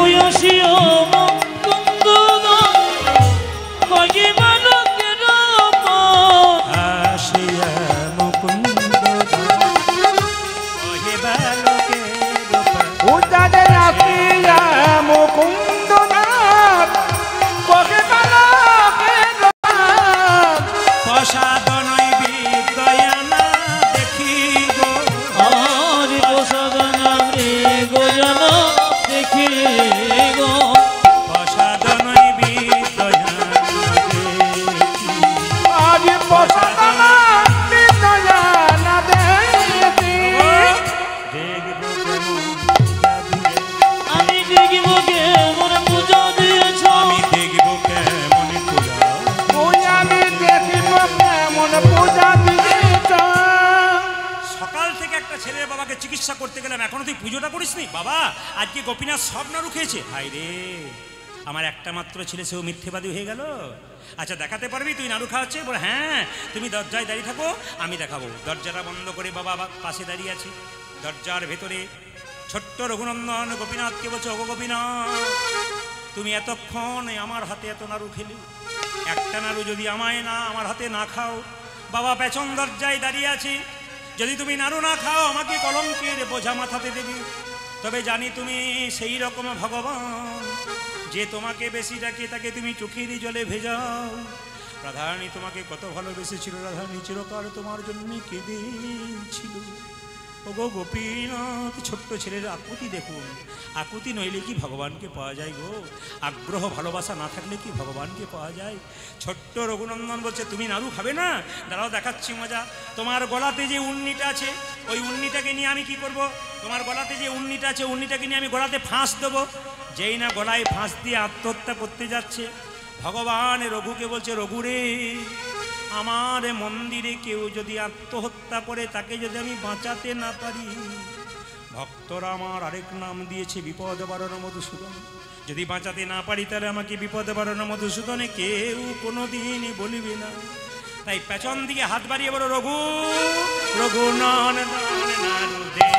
B: চিকিৎসা করতে গেলাম, এখনো তুই পুজোটা করিসনি? বাবা আজকে গোপীনাথ সব নাড়ু খেয়েছে। হাই রে, আমার একটা মাত্র ছেলে, সেও মিথ্যেবাদী হয়ে গেল। আচ্ছা দেখাতে পারবি তুই নাড়ু খাওয়াচ্ছে? বলে হ্যাঁ, তুমি দরজায় দাঁড়িয়ে থাকো, আমি দেখাবো। দরজাটা বন্ধ করে বাবা পাশে দাঁড়িয়ে আছে। দরজার ভেতরে ছোট্ট রঘুনন্দন গোপীনাথকে বলছে, ওগো গোপীনাথ, তুমি এতক্ষণ আমার হাতে এত নাড়ু খেলে, একটা নাড়ু যদি আমায় না আমার হাতে না খাও, বাবা পেছন দরজায় দাঁড়িয়ে আছে, যদি তুমি নাড়ু না খাও আমাকে কলঙ্কের বোঝা মাথাতে দেবে। তবে জানি তুমি সেই রকম ভগবান, যে তোমাকে বেশি ডাকে তাকে তুমি চোখের জলে ভেজাও। রাধারানী তোমাকে কত ভালোবেসেছিল, রাধারানী চিরকাল তোমার জন্য কেঁদেছিল। ওগো গোপীনাথ, ছোট্ট ছেলের আকুতি দেখুন, আকুতি নইলে কি ভগবানকে পাওয়া যায় গো? আগ্রহ ভালোবাসা না থাকলে কি ভগবানকে পাওয়া যায়? ছোট্ট রঘুনন্দন বলছে, তুমি নাড়ু খাবে না? দাঁড়াও দেখাচ্ছি মজা। তোমার গলাতে যে উন্নিটা আছে, ওই উন্নিটাকে নিয়ে আমি কি করব? তোমার গলাতে যে উন্নিটা আছে, উন্নিটাকে নিয়ে আমি গলাতে ফাঁস দেবো। যেই না গলায় ফাঁস দিয়ে আত্মহত্যা করতে যাচ্ছে, ভগবান রঘুকে বলছে, রঘু রে, আমার মন্দিরে কেউ যদি আত্মহত্যা করে, তাকে যদি আমি বাঁচাতে না পারি, ভক্তরা আমার আরেক নাম দিয়েছে বিপদ বারণ মধুসূদন। যদি বাঁচাতে না পারি তাহলে আমাকে বিপদ বারণ মধুসূদনে কেউ কোনোদিন বলিবে না। তাই পেছন দিকে হাত বাড়িয়ে বলো, রঘু রঘুনন নারুদে,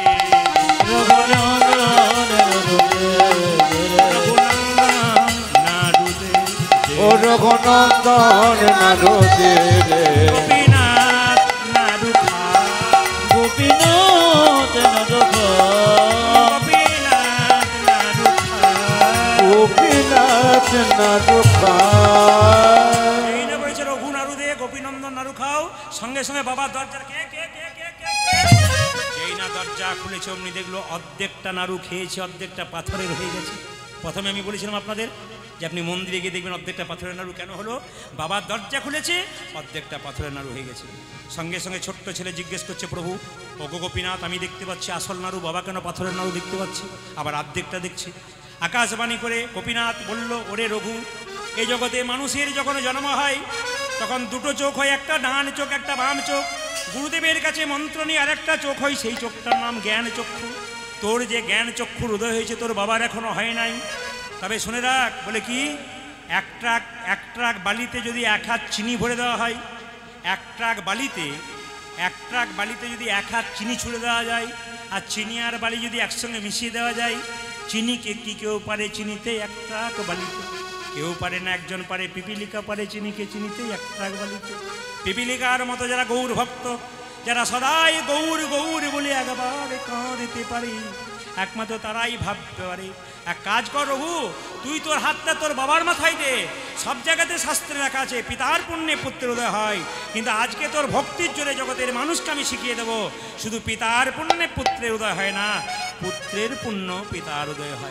D: ও রঘুনন্দন নারদে রে,
B: গোপীনাথ নাড়ু খা,
C: গোপীনাথ নাড়ু খা,
B: গোপীনাথ নাড়ু খা।
D: গোপীনাথ নাড়ু খা।
B: এই না বলেছে রঘু নাড়ু দে, গোপীনন্দন নাড়ু খাও। সঙ্গে সঙ্গে বাবা দরজার কে কে কে কে কে, যেই না দরজা খুলেছে অমনি দেখলো অর্ধেকটা নাড়ু খেয়েছে, অর্ধেকটা পাথরের হয়ে গেছে। প্রথমে আমি বলেছিলাম আপনাদের যে আপনি মন্দিরে গিয়ে দেখবেন অর্ধেকটা পাথরের নাড়ু। কেন হলো? বাবার দরজা খুলেছে, অর্ধেকটা পাথরের নাড়ু হয়ে গেছে। সঙ্গে সঙ্গে ছোট্ট ছেলে জিজ্ঞেস করছে, প্রভু ওগো গোপীনাথ, আমি দেখতে পাচ্ছি আসল নাড়ু, বাবা কেন পাথরের নাড়ু দেখতে পাচ্ছি, আবার অর্ধেকটা দেখছি? আকাশবাণী করে গোপীনাথ বলল, ওরে রঘু, এই জগতে মানুষের যখন জন্ম হয় তখন দুটো চোখ হয়, একটা ডান চোখ একটা বাম চোখ। গুরুদেবের কাছে মন্ত্র নিয়ে আরেকটা চোখ হয়, সেই চোখটার নাম জ্ঞান চক্ষু। তোর যে জ্ঞান চক্ষুর উদয় হয়েছে, তোর বাবার এখনো হয় নাই। তবে শুনে রাখ, বলে কি, এক ট্রাক বালিতে যদি 1 হাত চিনি ভরে দেওয়া হয়, এক ট্রাক বালিতে যদি 1 হাত চিনি ছুড়ে দেওয়া যায়, আর চিনি আর বালি যদি একসঙ্গে মিশিয়ে দেওয়া যায়, চিনিকে কি কেউ পারে চিনিতে 1 ট্রাক বালিতে? কেউ পারে না। একজন পারে, পিপিলিকা পারে চিনিকে চিনিতে 1 ট্রাক বালিতে। পিপিলিকার মতো যারা গৌর ভক্ত, যারা সদাই গৌর গৌর বলে একবার কাঁদতে পারে, একমাত্র তারাই ভাবতে পারে। এক কাজ কর রঘু, তুই তোর হাতটা তোর বাবার মাথায় দে। সব জায়গাতে শাস্ত্রে লেখা আছে পিতার পুণ্যে পুত্রের উদয় হয়, কিন্তু আজকে তোর ভক্তির জোরে জগতের মানুষকে আমি শিখিয়ে দেবো, শুধু পিতার পুণ্যে পুত্রের উদয় হয় না, পুত্রের পুণ্য পিতার উদয় হয়।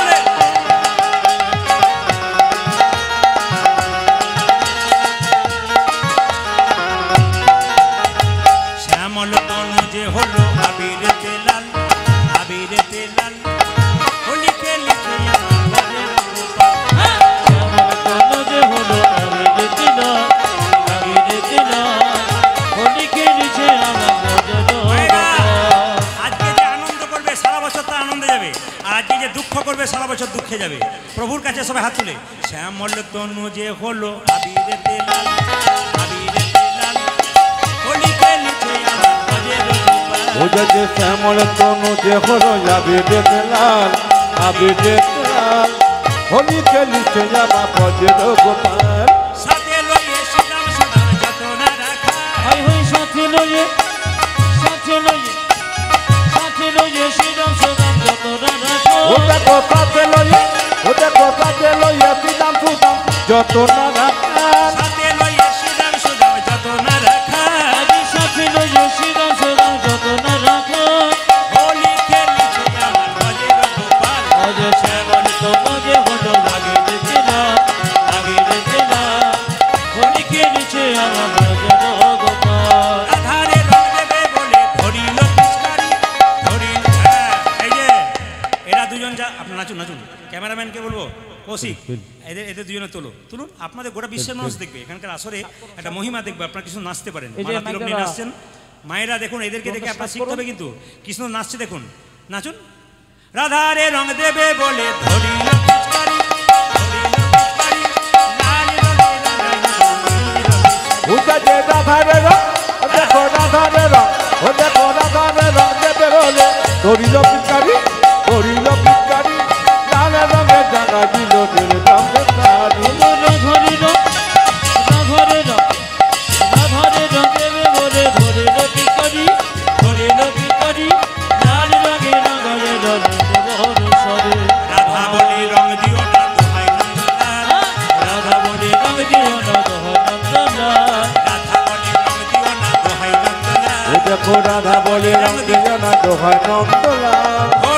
B: শ্যামল তনু যে হলো আবিরেতে লাল, আবিরেতে লাল, হোলিকে লিখে আমার ঘরের গোপাল।
C: শ্যামল তনু যে হলো আবিরেতে লাল, আবিরেতে লাল, হোলিকে লিখে আমার ঘরের গোপাল।
B: আজকে যে আনন্দ করবে সারা বছর তা আনন্দে যাবে, আর আজকে যে দুঃখ করবে সারা বছর দুঃখে যাবে। প্রভুর কাছে সবাই হাত তুলে, শ্যামল তনু যে হলো আবিরেতে লাল, আবিরেতে লাল, হোলিকে লিখে আমার ঘরের গোপাল।
D: ও যে শ্যামল তনু যে হলো আবিরেতে লাল, আবিরেতে লাল, হোলি খেলিছে আমার ভজের গোপাল।
B: সাথে লইয়ে শ্রীরাম সদা যত না রাখা,
C: হাই হাই সাথে লয়ে, সাথে লয়ে, সাথে লয়ে শ্রীরাম সদাম যতটা রাখো।
D: ও দেখো কাছে লইয়া, ও দেখো কাছে লইয়া শ্রীরাম সুদাম যত না রাখান।
B: সাথে লইয়ে শ্রীরাম সদা যত না রাখা,
C: আজ সাথে লয়ে শ্রীরাম সদাম যতটা রাখো।
B: হোলি খেলিছে আমার ভজের গোপাল।
C: আজ শ্যামল তনু যে হলো আবিরেতে লাল, আবিরেতে লাল, হোলিকে লিখে আমার ঘরের গোপাল।
B: রাধারে রং দেবে বলে ধরিল পিচকারি, ধরিল। এই যে এরা দুজন যা, আপনার নাচুন নাচুন, ক্যামেরাম্যানকে বলবো কৌশিক, এদের দুজনে তুলুন। আপনাদের গোটা বিশ্বের মানুষ দেখবে, এখানকার আসরে একটা মহিমা দেখবে, আপনারা কিছু নাচতে পারেন।
C: এই যে
B: মালা তিলক নিয়ে নাচছেন, মায়েরা দেখুন, এদেরকে দেখে আপনার শিখতে হবে কিন্তু। কৃষ্ণ নাচছে দেখুন, নাচুন। রাধারে রং দেবে বলে ধরিল পিচকারি,
D: উঠেছে রাধারে রং, দেখো রাধারে রং, ও দেখো রাধারে রং দেবে বলে ধরিল পিচকারি, ধরিল পিচকারি, লাল রঙের জায়গা দিল নীল রঙের শাড়ি।
C: ধরিল রাধারে রং, রাধারে রং দেবে বলে ধরিল পিকারি, ধরিল পিকারি, লাল রঙে নগরে রঙে সরে।
B: রাধা বলি রং দিও না দোহাই নন্দলাল,
C: রাধা বলে রং দিও না দোহাই নন্দলাল,
B: রাধা বলি রং দিও না দোহাই নন্দলাল।
D: ও দেখো রাধা বলে রং দিও না দোহাই নন্দলাল।